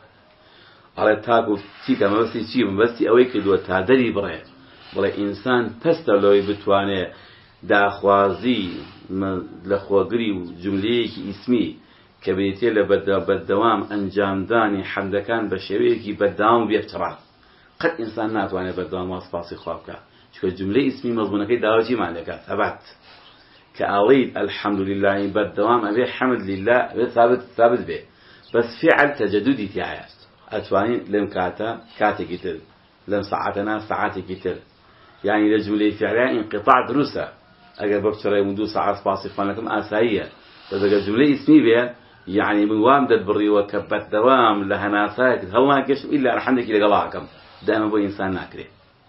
على تاكو تيكا ما بس شيء ما بس أويك دو تادري برا بلا إنسان تستلوي بتوانه داخوازي لخوغري وجملة اسمي كبيتي لبدوام أنجام داني حمد كان بشويكي بدوام بيفترع قد إنسان ناتوانه بدوام واصفاصي خوابك شو الجملة اسمي مضمونك داوجي مالك ثبات كأريد الحمد لله بدوام أبي حمد لله ثابت به بس فعل تجددي تاعي أتواني لم كاتا كتير لم ساعتنا ساعات كتير يعني لجملة فعلية انقطاع دروسة أجل بكتر يمدو ساعات باصفان لكم آسائية بس أجل جملة اسمي بها يعني موام دبري وكبت دوام لها ناسات هلا كشف إلا رحمك إلى قضاءكم دائما بو إنسان ناكره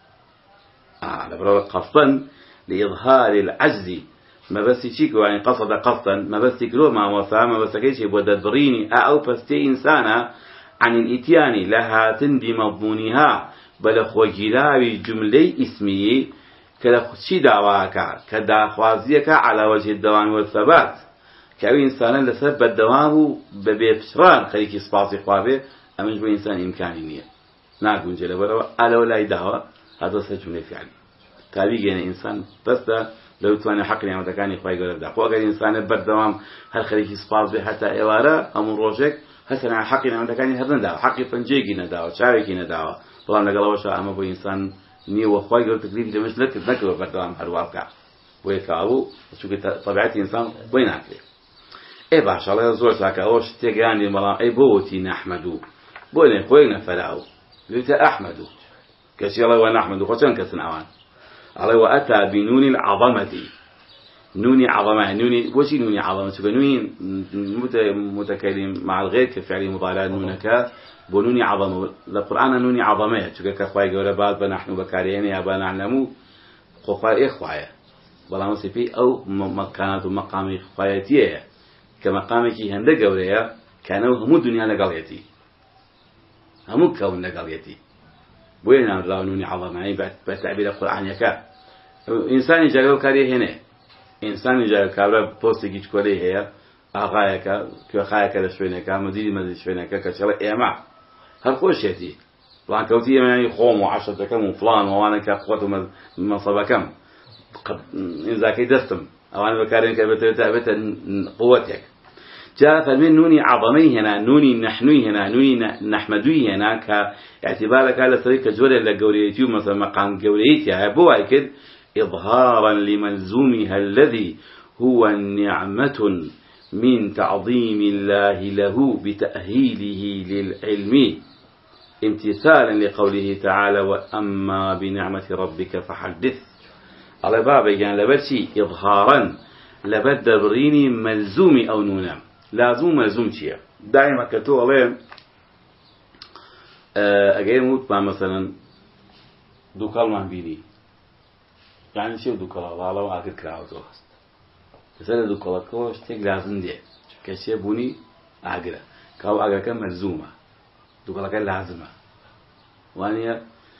لبرو قصدا لإظهار العجز ما بس يشيكو يعني قصدا ما بس يكرو ما وصا ما بس كيش يبغى تدبريني أو بستي إنسانا عن الإتيان لها تندي مضمونها بل خوجلاوي جملة اسمية كلخشي دعواك كداخوازيك على وجه الدوام والثبات كأي إنسان لسبب الدوام ببيبشران خليك إصباطي قوابه أمش بو إنسان إمكانية ناقون جل برا ألا ولا يدعوا هذا سجملة فعلي تابعي يعني إنسان بس لو تواني حق نعمة كان يخوي يقول ده وأجر إنسان بالدوام هل خليك إصباط حتى إوارة أم روجك هسنا حقي نعمة كان يهدن ده حقي فنجيجي نداو شاركي نداو طبعا لقلا وشاء أما بو إنسان نيو وخوي يقول تكليف مش نكر بالدوام هالواقع ويكابو شو طبيعة إنسان وين أكله إيه باش الله يزور ساك أوش تيجاني ملا إيه بوتي نحمدو بوين خوينا فلاو قلت أحمدو كشي الله ونحمدو خشان كسنعوان الله وأتى بنون العظمة نوني عظمة نوني وشي نوني عظمة شو نوني متكلم مع الغير كفعل مضارع نونك بنوني عظمة القرآن نوني عظمة شو كخواي جورا بعد بنحن بكارين يا بنعلمو خواي إخوايا بلا مصيبي أو مكانات ومقام خوايتيه كمقامك هند جوريا كانوا هم الدنيا لقليتي هم كون لقليتي وين نوني عظمة يعني بتعبير القرآن يكا إنسان جاكو كاري هنا إنسان جاء كابرا بوست كيش كوري هي أخايك كأخايك لشوينك مدير شوينك كشغل إيماع هالقوش يتي طبعا كوتي يعني خوم وعشرة كم وفلان وأنا كقوة منصب كم إذا كي دستم أو أنا بكارين كبتة قوتك جاء فمن نوني عظمي هنا نوني نحنوي هنا نوني نحمدوي هنا كاعتبارك على طريقة جوري للجوريتيو مثلا مقام جوريتي هبوا كده إظهارا لملزومها الذي هو نعمة من تعظيم الله له بتأهيله للعلم امتثالا لقوله تعالى وأما بنعمة ربك فحدث على بابا يعني لبشي إظهارا لبدبريني ملزومي أو نونام لازم ملزوم شيء دائما كتو عليه أجي موت مع مثلا دوكال مهبيني يعني شو دوكلا والله وآخر كراوتو مثلا دوكلا كوش تيجي لازم دي كشيء بني آخره كاو آخر كم ملزومة دوكلا كان لازمة وانيا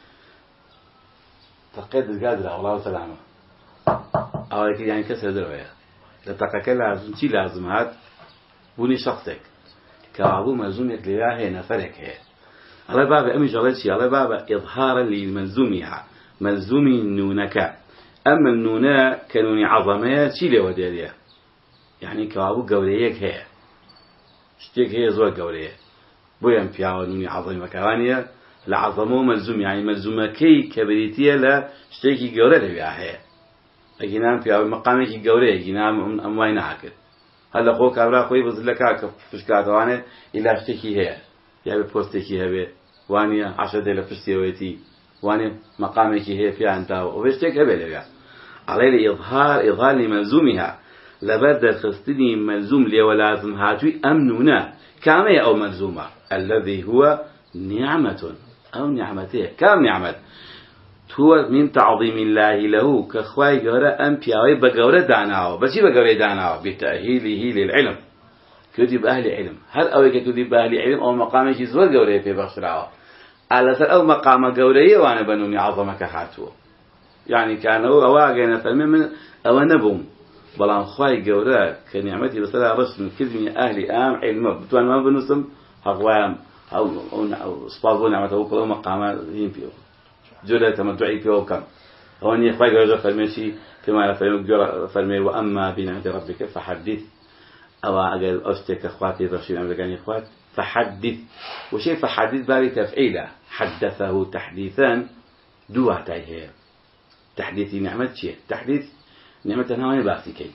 تقيد القادرة والله سلامة أو يعني كسر دروية لتقيد لازم شيء لازم هاد بني شخصك كاو ملزومك لله نفرك هي على باب أمي جلتشي على باب إظهارا للملزومها ملزومي نونك أما النونا كانوني عظمات شيء ودياليه يعني كابو قوليك هي شتيك هي زور قوليه بويا مبيعوا نوني عظمة كوانية لعظمه ملزوم يعني ملزومة كي كبريتية لا شتيكي قوليه بيها هي أجينا مبيعوا مقامك قوليه أجينا أموين عاكد هلا خوك أبرا خوي بزلك فشكات وانه إلا شتيكي هي يعني بوستيكي هبه وانية 10 ديلا فشتيويتي واني مقامك هي في أنت وبشتك هبل عليه إظهار لملزومها لبد الخستني ملزوم لي ولازم هاتوي أمننا كما أو ملزومة الذي هو نعمة أو نعمته كم نعمة هو من تعظيم الله له كخواي جورا أم بياوي بجورا دعناه بس بجورا دعناه بتأهيله للعلم كتب أهل علم هل أوي كتب أهل علم أو مقام شيء زور جورا في بخشرعه على سر أو مقام جورا وأنا بنوني عظمك حاتو يعني كانوا أواجهنا فمن أو نبوم بلان خواي جورا كنعمتي بس لا رسم كذب أهل علم بتوان ما بنسم هقوام أو صباغون نعمته كلهم مقام ينفيو جورا تمتعي فيه وكم هوني خواي جورا فرمشي فيما لا فرمي وأما بنعمة ربك فحدث أو أجل أشتك أخواتي رشيد أمريكاني أخوات فحدث وشيء فحدث بابي تفعيله حدثه تحديثا دوا تايه تحديث نعمة شيء تحديث نعمة هاي باسكي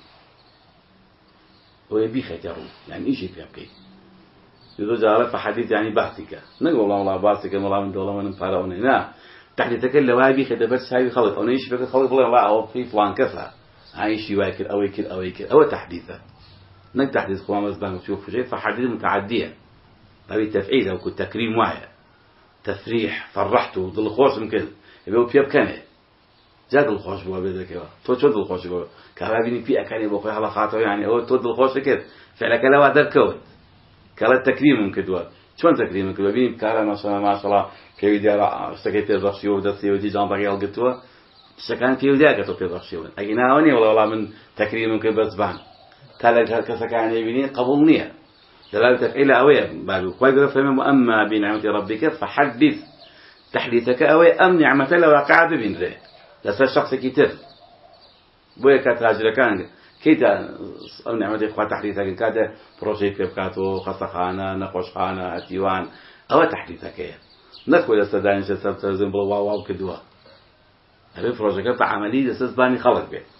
ويبي خيترو يعني إيش يبكي إذا جاء فحدث يعني باسكة نقول والله باسكة والله من دولة من فارون هنا تحديثك اللي وايبي خيت بس هاي خلط أو نيش بك خلط والله أو في فلان كذا عايش يواكل أو يكل أو يكل أو تحديثه نك تحديث قوام الزبان وتشوف شيء فحدث متعدية هذه تفعيل أو كتكريم واحد تفريح فرحته ضل خوش ممكن يبقى فيه بكنه جاد الخوش بوا بذا كذا تود الخوش بوا كلا بيني في أكاني بقول على خاطر يعني هو تود الخوش كذا فعلك لا وادر كود كلا تكريم ممكن دوا شلون تكريم ممكن بيني كلا ما شاء الله كيف يدير استكيت الرشيو ودسي ودي جان بقي القطوة سكان كيف يدير كتوب الرشيو أجينا هوني والله من تكريم ممكن بس بان تلا كسكان يبيني قبولنيه دلالة تفعيل أوي بالو قوي فهم أما بنعمة ربك فحدث تحديثك أوي أم نعمة لو وقع ببنره لسه الشخص كتير بويا كتاجر كان كيتا أو نعمة إخوة تحديثك كذا بروجيت كاتو خصخانة نقوشخانة أتيوان أو تحديثك نقول استدعي شسبت زين بلوا واو كدوا هذا بروجيت عملي أساس باني خلق به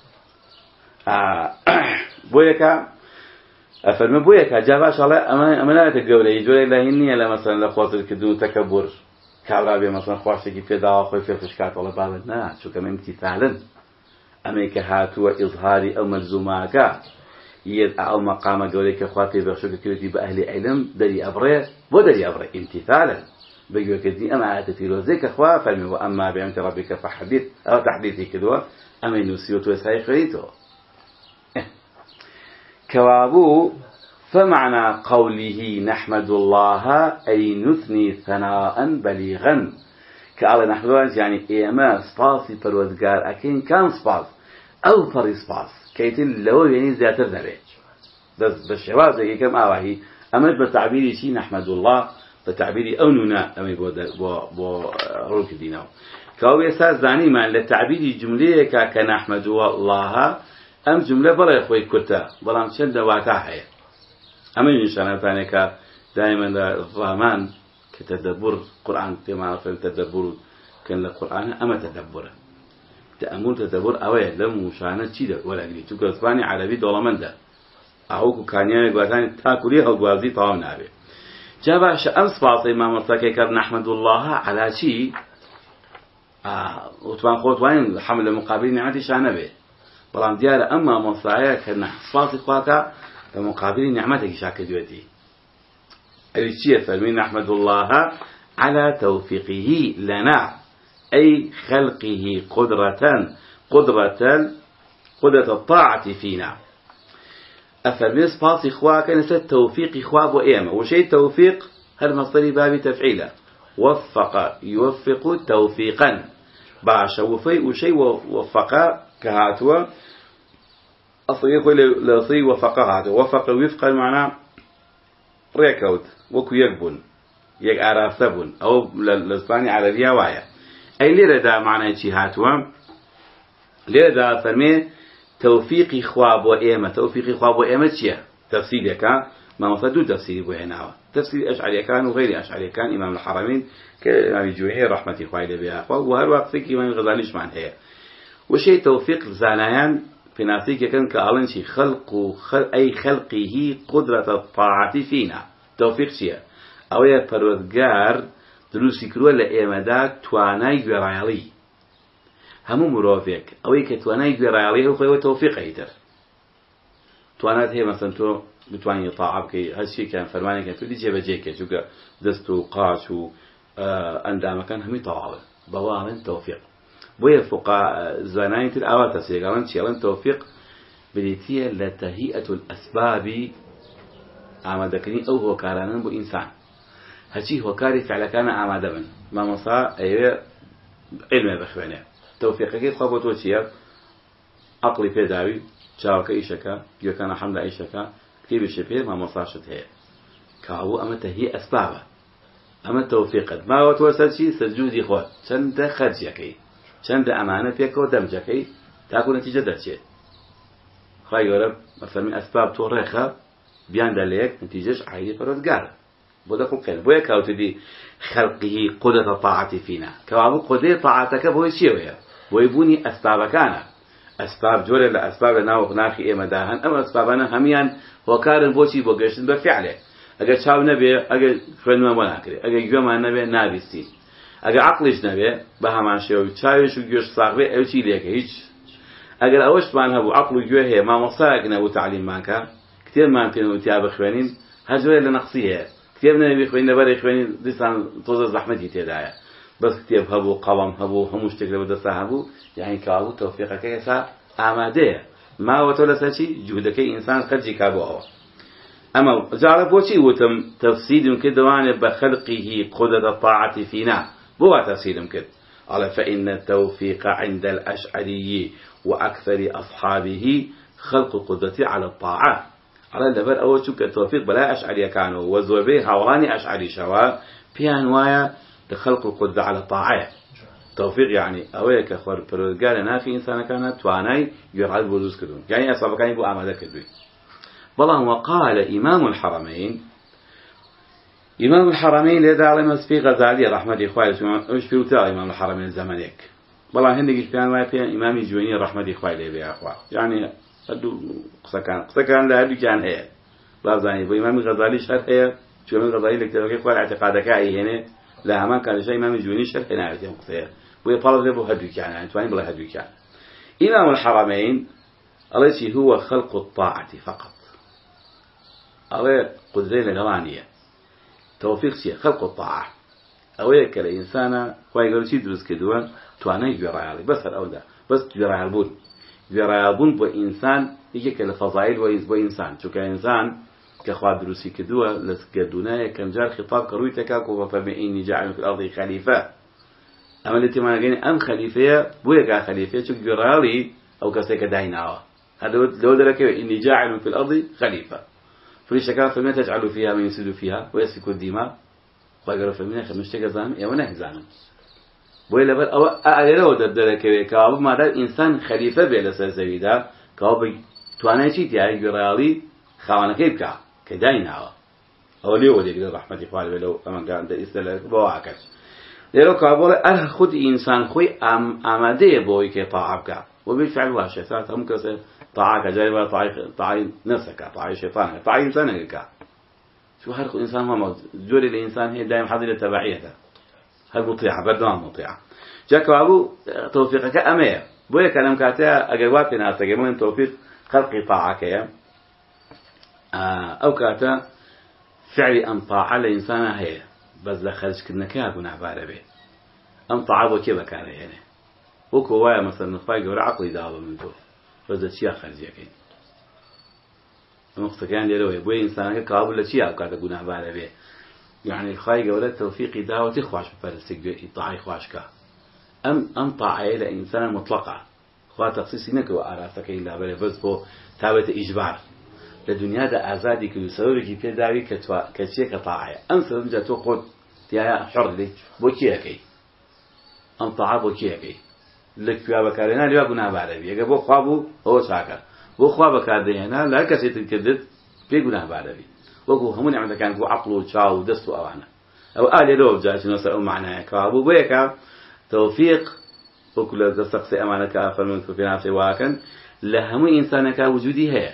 بويا أفرم بويك جابش على أمانات الجولة يجول إلى هني على مثلا لخواص الكدو تكبر كعربي مثلا خواشي في داخل في فشكات ولا بعض الناس شو كمان امتثالا أمريكا هاتوا إظهاري أو ملزوماك يد أو مقام جولة كخواتي بخشوك كيوتي بأهل علم دري أبرة بدري أبرة امتثالا بيجوا كذي أما أتفيلو زيك أخوا فرمي وأما بعمت ربك فحدث أو تحديثي كدوا أما نسيوت وساي خريتو كوابو فمعنى قوله نحمد الله أي نثني ثناء بليغا كألا نحمد الله يعني إيما سباسي پروردگار أكين كان سباس أو فري سباس كيتل لو يعني زياتر دريج بالشواز يكي كم آواهي أما بتعبيري شي نحمد الله بتعبيري أوننا أما بو روك ديناو كوابو يساس داني ما لتعبيري جملية كنحمد الله أم جملة بلا يخوي كتا بلا مشان دواتها أما ينشأنا ثانيك دائما الرحمن كتدبر القرآن كما في التدبر كان القرآن أما تدبره تأمل تدبر أوي لم مشانة شيء ولا جديد تقول إسباني عربي دولمان ده أهو كانيان قواتان تأكليه أو قوازي طعام نابي جابش أمس باطي ما مطلقك نحمد الله على شيء وطبعا خوتوين حمل المقابل نعمتي شانه به بلان ديار أما مصاعية كنا صفات إخواك بمقابل نعمتك شاكل دوتي الشيء فالمين نحمد الله على توفيقه لنا أي خلقه قدرة الطاعة فينا أفالمين صفات إخواك نسى توفيق إخواب وإيامة وشيء توفيق هل مصدري باب تفعيله وفق يوفق توفيقا باش وشيء وفق كهاتوا أصلي يقول لصي وفقها وفق وفق معناه ريكود وكو يقبل يقعرفبون أو للإسباني عربية وايا أي لردا معناه شيء هاتوا لردا فرمي توفيق خواب وإيمة توفيق خواب وإيمة شيء تفسير كان ما مفردو تفسير بهناوا تفسير أشعري كان وغير أشعري كان إمام الحرمين كإمام الجويحي رحمة الله بها وهل وقت فيك إمام الغزاليش معناه هي وشيء توفيق زانيان في ناسيك كان كألن شيء أي خلقه قدرة الطاعة فينا توفيق شيء أو يا پروردگار دروسی کردووە لە ئێمەدا توانای گوێڕایەڵی هەموو مرۆڤێک ئەوەی کە توانای گوێڕایەڵی ئەو خۆیەوە تەوفیقی تر توانات هەیە مەسەن تۆ بتوانانی تاعا بکەی هەرچیەکیان فەرمانێکیان کردی جێبەجێکە چونکە دەست و قاچ و ئەندامەکان هەمووی تەواون بەواڵێن تەوفیق بۆیە زانانی تر ئاوا تەسێگەڵن چێڵن تەوفیق بریتیە لە تەهیئەت الئەسبابی ئامادەکردنی ئەو هۆکارانن بۆ ئینسان هەچی هۆکاری فعلەکانە ئامادە بن مامۆستا ئەوێ علمێ بخوێنێ تەوفیقەکەی خوا بۆ تۆ چییە عەقڵی پێداوی چاوەکە ئیشەکە گوێکانە حەمدا ئیشەکە کتێبی شێ پێ مامۆستاشت هەیە کابوو ئەمە تەهیئە ئەسبابە ئەمە تەوفیقت ماوە تۆ سەرچی سەجودی خۆت چەندە خەرجیەکەی چەندە ئەمانە پێکەوە دەمجەکەی تاکو نەتیجە دەرچێت خوای گەورە فەرمی ئەسباب تۆ ڕێخە بیاندا لە یەک نتیجەش عینی پەروەردگارە بۆ دەخڵقێن بۆیە کاوتدی خەلقیهی قودرەتە طاعەتی فینا کەوابوو قودرەی طاعەتەکە بۆی چیەوەیە بۆی بوونی ئەسبابەکانە ئەسباب جۆرە لە ئەسباب لە ناو ناخی ئێمەدا هەن ئەمە ئەسبابانە هەمیان هۆکارن بۆچی بۆ گەشتن بە فعلێ ئەگەر چاو نەبێ ئەگەر خوێنمان بۆ ناکرێت ئەگەر گوێمان نەبێ نابیستین ئەگەر عەقڵیش نەبێ بە هەمان شێوە چاوێش و گوێش ساغ بێ ئەو چی لێکە هیچ ئەگەر ئەوەشمان هەبوو عەقڵ و گوێ هەیە مامۆستایەک نەبوو تەعلیممان کە کتێبمان پێ نەوتیا بخوێنین هەر جۆرێک لە نەقسی هەیە کتێب نەبێ خوێن لەبەرێ خوێنین دیسان تۆزە زەحمەتی تێدایە بەس کتێب هەبوو قەڵەم هەبوو هەموو شتێک لەبەر دەستا هەبوو یعنی کابوو تەوفیقەکەی ئێستا ئامادەیە ماوە تۆ لەسەر چی جوودەکەی ئینسان خەرجی کا بۆ ئەوە ئەمە جارە بۆچی وتم تەفسیرم کردوانێ بە خەلقیهی قودرەتە طاعەتی فینا بۆ وا تەفسیرم کرد قال فإن التوفيق عند الأشعري وأكثر أصحابه خلق القدرة على الطاعة على الدبر أول شو التوفيق بلا أشعري كانوا وزوبي هواني أشعري شوا بيان وايا لخلق القدرة على الطاعة توفيق يعني أويك أخبر برودقال نافي إنسان كانت تواناي يرعد بوزوز كدون يعني أصابة كان يبقى أعمال كدون والله وقال إمام الحرمين لذا على مسفي غزالي رحمة إخوائي وش في وتاء إمام الحرمين زمانك والله هندي كان واقع إمام جويني رحمة إخوائي لي أخوة يعني هدو قصة كان لا هدو كان هي لا زاني بإمام غزالي شرح هي شو إمام غزالي لكتابك إخوائي اعتقادك أي هنا لا ما كان شيء إمام جويني شرح هنا عرفتهم قصة ويطلب له هدو كان يعني تواني بلا هدو كان إمام الحرمين الذي هو خلق الطاعة فقط أو قدرين لغوانية توفيق شيء خلق الطاعة أويك الإنسان خوي يقول شيء درس كدوان تواني جرائع بس هالأولى بس جرائع بون بإنسان يجي كالفضائل وإنسان شو كإنسان كخواد دروسي كدوا لسكدونا كان جار خطاب كروي تكاكو فما إني جاعل في الأرض خليفة أما التي ما نقول أم خليفة بويا خليفة شو جرائع أو كسيك دايناوا هذا لو درك إني جاعل في الأرض خليفة فليش كان فما تجعل فيها من يسد فيها ويسفك الدماء وقالوا فمن خمسة جزام يا وناه زمان ولا بل أو أعلى درك كاب ما ده إنسان خليفة بلا سزيدا كاب تواني شيء يعني جرالي خوانه كيف كداينا أو ليه ودي رحمة الله ولو أما كان ده إستلك بواعكش لو كابول خد إنسان خوي أمده بوي كطاعبك وبالفعل واشة هم كسر طاعك جايبة طاعي نفسك طاعي شيطانك طاعي إنسانك شو هرق إنسان ما جوري الإنسان هي دائما حاضر تبعيته هل مطيعة بردوان مطيعة جاك أبو توفيقك أمير بويا كلام كاتيا أجواب ناس أجمعين توفيق خلق طاعك يا أو كاتا فعل أن طاعة الإنسان هي بس لخرج كنا كنا عبارة به أن طاعة وكذا كان يعني وكوايا مثلا نخفاق ولا عقلي دابا من دول بس شيء خرج يكين نقطة كان ليه بوي إنسان كابول لشيء كذا كنا عبارة به يعني الخايق ولا التوفيق دعوة تخواش بفرسك طاعي خواشك أم طاعة إلى إنسان مطلقة خوا تخصيص إنك وأراسك إلا بس بو تابت إجبار لدنيا ده أزادي كل سوري كي في داوي كشيء كطاعة أم سرنجة تقول يا حر لي بوكيكي أم طاعة بوكيكي لك فيها بكارنا ليه قلنا بعربي يجا بو خوابو هو ساكر بو خواب بكاردينا لا كسيت الكذب في قلنا بعربي وقو همون عندك كان بو عقل وشاو ودست وأوانا أو آل لو جالس نسأل معناه كابو بيكا توفيق وكل تستقصي أمانك أفرمك في نفسي واكن لهم إنسانك وجودي هي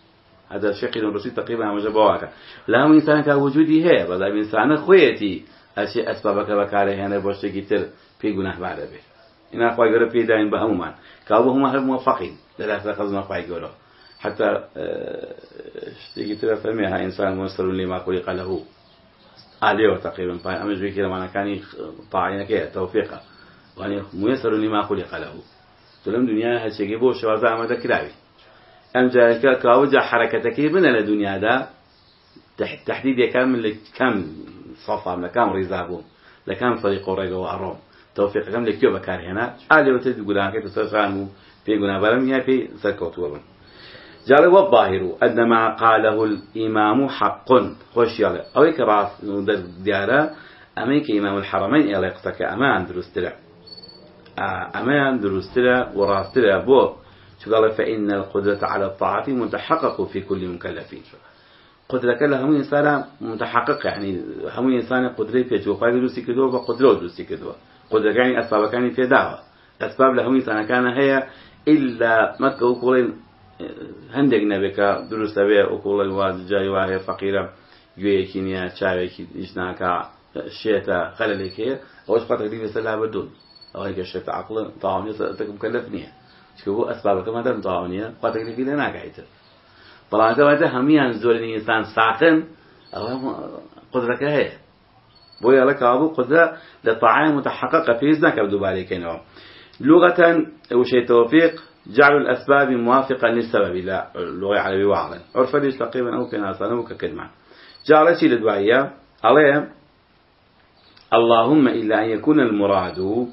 هذا الشيء الرسول تقريبا مجبواك لهم إنسانك وجودي هي بدأ إنسان خويتي أشياء أسبابك بكاره هنا بوشتي كتير في جناح بعد به إن أخوي جرب في دائم بهمومان كابوهم هل موفقين لا خزنا أخوي جرب حتى شتي كتير فهمها إنسان مصر لما خلق له عليه تقريبا فاي أمش بكير ما كان طاعينا كده توفيقه وأن ميسر لما خلق له تلم دنيا هالشيء جيبوا شوازع ما ذكراوي أم جاك كأوجع حركتك من الدنيا ده تحديد كامل كم صفة من كم رزابهم لكم فريق ورجع وعروم توفيق كم لكيو بكار هنا عليه وتقول أنا كده تسرعوا في جنا برم يا في سكوت ورم جال والظاهر أن ما قاله الإمام حق خوش يلا أو يكراس ديارة أميك إمام الحرمين يلا يقتك أمان درستلا أمان درستلا وراستلا بو شو قال فإن القدرة على الطاعة متحقق في كل مكلفين قدرة كلها هم إنسان متحقق يعني هم إنسان قدرة في جوفاي دروسي كدوا وقدرة دروسي كدوا قدرة يعني أسباب كان في دعوة أسباب لهم إنسان كان هي إلا مكة وقولين هندق نبيك دروس أبي وقولين واد جاي واه فقيرة جوي كينيا شاي إجناكا شيتا خللك هي أوش قطع دي بسلا بدون أو هيك شيتا عقل طاعني تكمكلفني شو أسباب كمان ده طاعنيه قطع دي فينا ناقعته طلعت وده هميان زول الإنسان ساخن أو قدرة كهية بويا لك أبو قدرة للطعام متحققة في إذنك أبدو بالك نوع لغة وشيء توفيق جعل الأسباب موافقة للسبب لا اللغة على بواعظا عرف ليش تقريبا أو كنا صنم ككلمة جعل شيء للدعية عليه اللهم إلا أن يكون المراد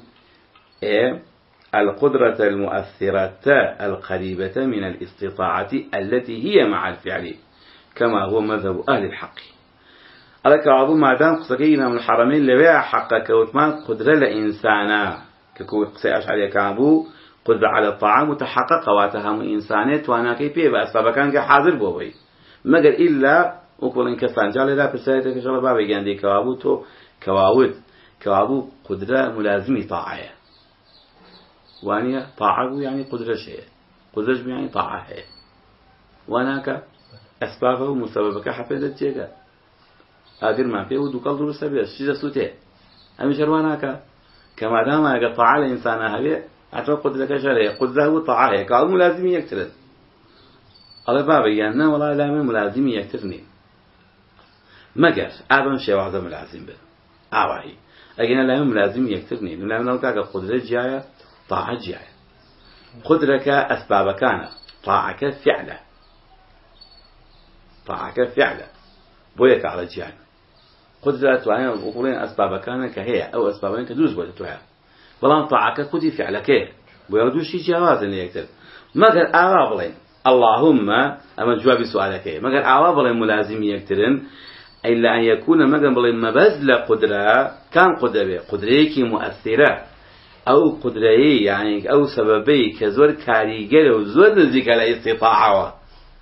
القدرة المؤثرة القريبة من الاستطاعة التي هي مع الفعل كما هو مذهب أهل الحق ألك عظم ما دام قصكينا من الحرمين لبيع حق كوتمان قدرة لإنسانا ككوت قصيش عليه كابو قدرة على الطعام متحقق واتهم إنسانيت وأنا كيف بأسباب كان حاضر بوي مگر إلا وكل إن كسان جال لا بسيطة كشلا بابي جاندي كوابو تو كوابو قدرة ملازمة طاعة وانيا طاعة يعني قدرة شيء قدرة يعني طاعة هي واناك أسبابه ومسببك حفظت جيجا أقدر ما فيه ودوكال دروس سبيل شيء سوته أمي شرواناك كما دام أجا طاعة الإنسان هذه أتوا قدرة شرعية قدرة وطاعة هي قال ملازم يكترد الله بابي يعني والله لا من ملازم يكترني مجر أبن شيء واحد ملازم به أواهي أجينا لا ملازم يكترني لأن لو كان قدرة جاية طاعة جاية قدرك أسباب كان طاعك فعله بويك على جاية قدرة وعين وقولين أسباب كان كهي أو أسبابين كدوز بوجتها بلان طاعك كدي فعلك ويردو شيء جواز اللي يكتب مگر أعرابلين اللهم أما جواب سؤالك مگر أعرابلين ملازم يكترن إلا أن يكون مگر بلين مبذل قدرة كان قدريك مؤثرة أو قدري يعني أو سببي كزور كاريجر وزور نزيك على استطاعة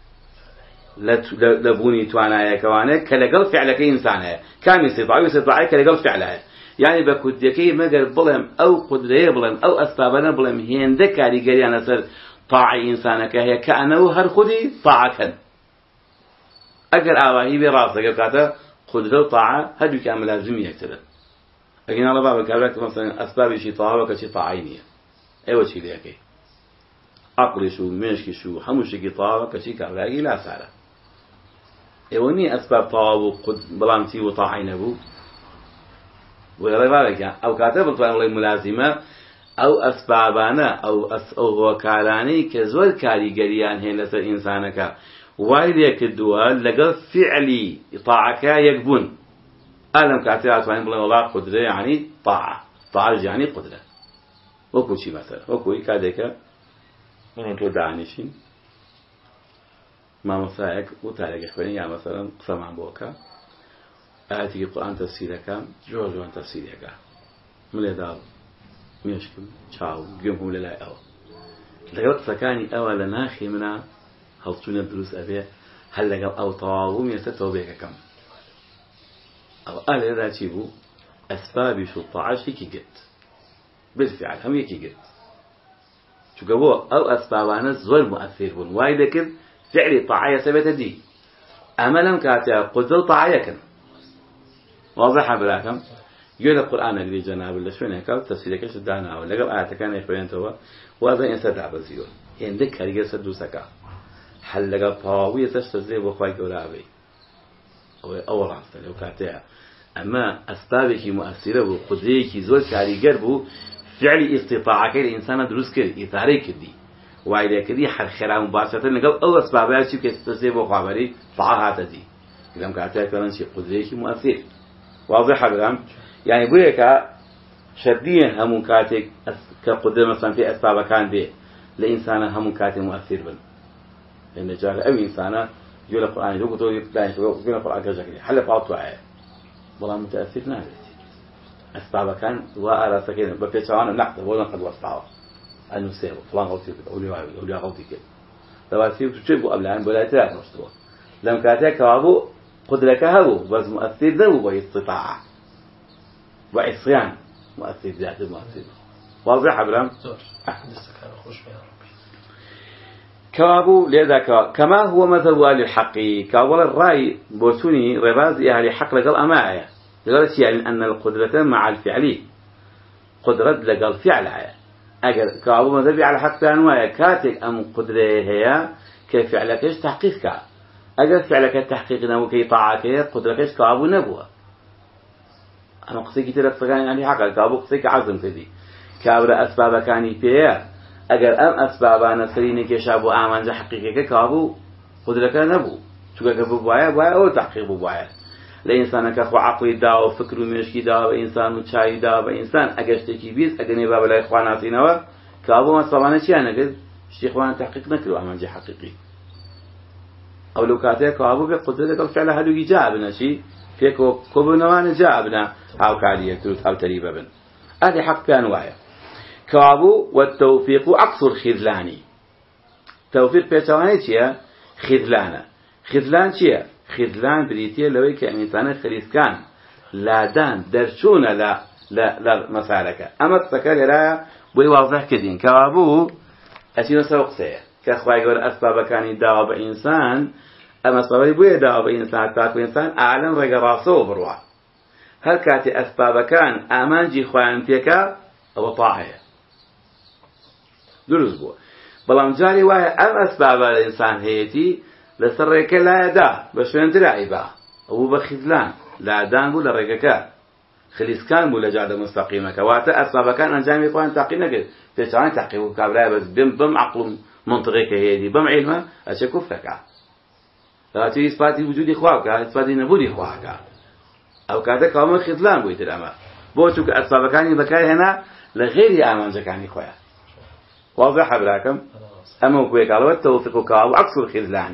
لبوني توانا كوانا كلقل فعلك إنسانه كان استطاعة كلقل فعلها يعني بكديكي مجر بلهم أو قدرية بلهم أو أسبابنا بلهم هند كاريجر أنا صار طاعة إنسانك هي كأنه هر خدي طاعة أجر أواهي براسك كذا قدرة وطاعة هدو كامل لازم يكتب لكن على باب الكلام مثلا أسباب شيء طاعة وكشيء طاعينية أيوة شيء ذاك عقل شو مشي شو حمش شيء طاعة وكشيء كلاقي لا سهلة أيوة أسباب طاعة وقد بلامتي وطاعين أبو ولا بالك أو كاتب الطاعة ملازمة أو أسبابنا أو وكالاني كزول كاريجريان هنا سر إنسانك وايدك الدول لقى فعلي طاعك يقبون ألم كاتبات فهم بلا الله قدرة يعني طاعة يعني قدرة وكل شيء مثلا وكل كذاك من أنتوا دانشين ما مساعك وتلاقي إخواني يعني مثلا قسم عن بوكا آتي القرآن تفسيرك جوجو عن تفسيرك من هذا مشكل شاو يومهم لا أو لقد سكاني أول ناخي منا هالطون الدروس أبيه هل لقى أو طاوم يستوبيك كم أو قال هذا تجيبه أسباب شو الطاعة كي جت بالفعل هم يكي جت شو جابوا أو أسبابنا زول مؤثرون وايد كذا فعل طاعة ثبت دي أملهم كاتيا قدر طاعة كن واضح بلاكم يقول القرآن اللي جناب الله شو نهكا تفسير كيش دانا ولا قبل آيات كان يخبرين توا وهذا إنسان تعبزيون عندك هرجع سدو سكا حل لقى طاوية تشتزي وخواي قرابي أول عصر لو كاتها أما أسبابك مؤثرة وقدريك زول كاريجر بو فعل استطاعك الإنسان دروس كر إثاري كدي وعلى كدي حل خير مباشرة نقول أول أسبابها شو كتستزي وخوابري طاعها تدي إذا كاتها كمان شيء قدريك مؤثر واضح هذا يعني بويك شديا هم كاتك كقدر مثلا في أسباب كان به لإنسان هم كاتك مؤثر بن إن جال أي إنسان يقول القرآن يقول يقول القرآن كذا حل فاطوا عيه والله متأثر نادي أسباب كان وأرى سكين بفتشان نحن ولا قد وصلوا أنه سير فلان غلطي أولي غلطي كده لو أسيب تشبه قبل أن بلا تلاقي مستوى لم كاتك كابو قدرك هبو بس مؤثر ذو باستطاعة وعصيان مؤثر ذات مؤثر واضح أبرام كابو لذا كما هو مثل أهل الحق كابو الرأي بوسوني رباز أهل الحق لقل أماعي لقلت يعني أن القدرة مع الفعل قدرة لقل فعل أجل كابو مثل على حق أنواع كاتك أم قدرة هي كيف فعلك إيش تحقيقك أجل فعلك التحقيق نمو كي طاعك قدرة إيش كابو نبوه أنا قصيك تلك فكان يعني حق كابو قصيك عزم كذي كابر أسباب كاني فيها أجل أم أسباب نسريني كشابو آمن حقيقة كابو قدرة نبو شو كابو بوايا أو تحقيق بوايا لإنسان كأخو عقلي دا وفكر ومشكي دا وإنسان وشاي دا وإنسان أجشتكي بيس أجني باب لا إخوان عصينوا كابو ما صبانا شيء أنا قد إخوان تحقيق نكلو آمن حقيقي أو لو كاتي كابو بقدرة الفعل هذا يجابنا شيء فيكو كوبنوان جابنا هاو كالية تروت هاو تريبا بن هذه حق في أنواعه كابو والتوفيق عكس الخذلاني توفيق بيتواني تيا خذلان تيا خذلان بريتيا لوي كإنسان خريس كان لا دان درشون لا مسالك أما السكر لا بيواضح كدين كابو أشينا سوق سيا كأخوة يقول أسباب كان داو بإنسان أما صبري بويا داو بإنسان تاكو إنسان أعلم رجع راسه بروا هل كاتي أسباب كان أمان جي خوان فيك أو طاعية دروس بوا بلام جاري وهي أم أسباب الإنسان هيتي لسرك لا يدا بشوين تراعي با أو بخذلان لا دان بولا رجعك خليس كان بولا جادة مستقيمة كواتا أسباب كان أنجامي خوان تقيمة تشعان تقيمه كابلا بس بم عقل منطقي هيدي بم علمه أشكوفك لا تي إثبات وجود إخوانك إثبات نبود إخوانك أو كذا كمان خذلان بيت الأمر بوشك أسباب كاني بكاي هنا لغير أمان جكاني خويا واضح براكم أما كويك على التوفيق أو عكس الخذلان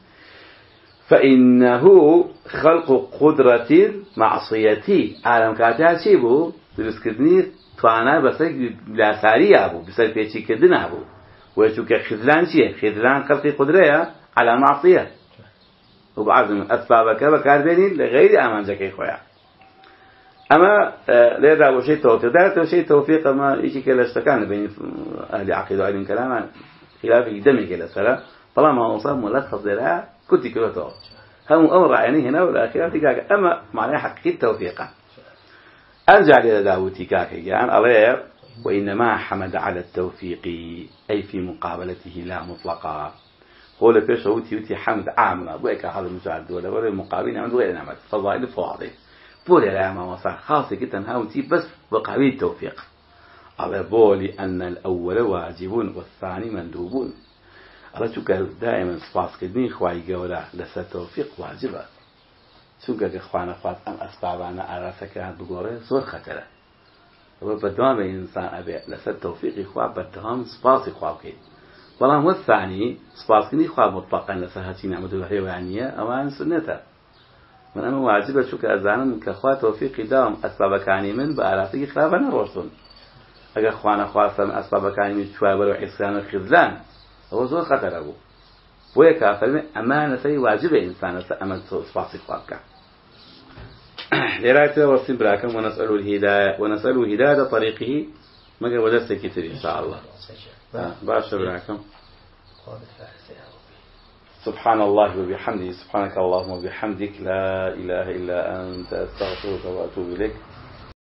فإنه خلق قدرة معصيتي عالم كاتها شيبو بالسكدني فانا بس لا ساري أبو بس بيتشي كدنا أبو وشك خذلان شيء خذلان خلق قدرة على معصية وبعضهم أسبابك بكاربيني لغير أمان جكي خويا أما لذا وشيء توفيق ده وشيء توفيق ما يجي كلا استكان بين أهل عقيدة وعلم كلام خلاف دمي كلا سلا طالما وصل ملخص لها كنت كلا تو هم أمر عيني هنا والآخرة تكاك أما معناه حقيقة توفيقا أرجع إلى داوود كاك يعني عليه وإنما حمد على التوفيق أي في مقابلته لا مطلقا قول بيش وتي حمد عامنا بويك هذا المساعد ولا المقابلين عند غير نعمة فضائل فواضح بولي لا ما وصار خاصة جدا هاوتي بس بقابل التوفيق على بولي أن الأول واجبون والثاني مندوبون على شو قال دائما سباس كدني خواي جولا لسه توفيق واجبة شو قال إخوانا أخوات أم أسبابنا على سكرات بقوله صور خطرة وبدوام إنسان أبي لسه توفيق إخوة بدوام سباس إخوة كده والله والثاني سباس كدني إخوة مطلقا لسه هاتي نعمة الحيوانية أمان سنتها من أما واجبة شو كأزانا من كأخوة توفيق دام أسباب كاني من بأراسي خلافنا روشون أجا أخوانا خواسم أسباب كاني من شوابر وحسان الخذلان هو زور خطر أبو ويكا فلم أمانة سي واجبة إنسان أمان سباسي خوابك لرأيته ورسم براكم ونسأله هداية طريقه مقر ودرس كتير إن شاء الله باشا براكم سبحان الله وبحمده سبحانك اللهم وبحمدك لا إله إلا أنت أستغفرك وأتوب إليك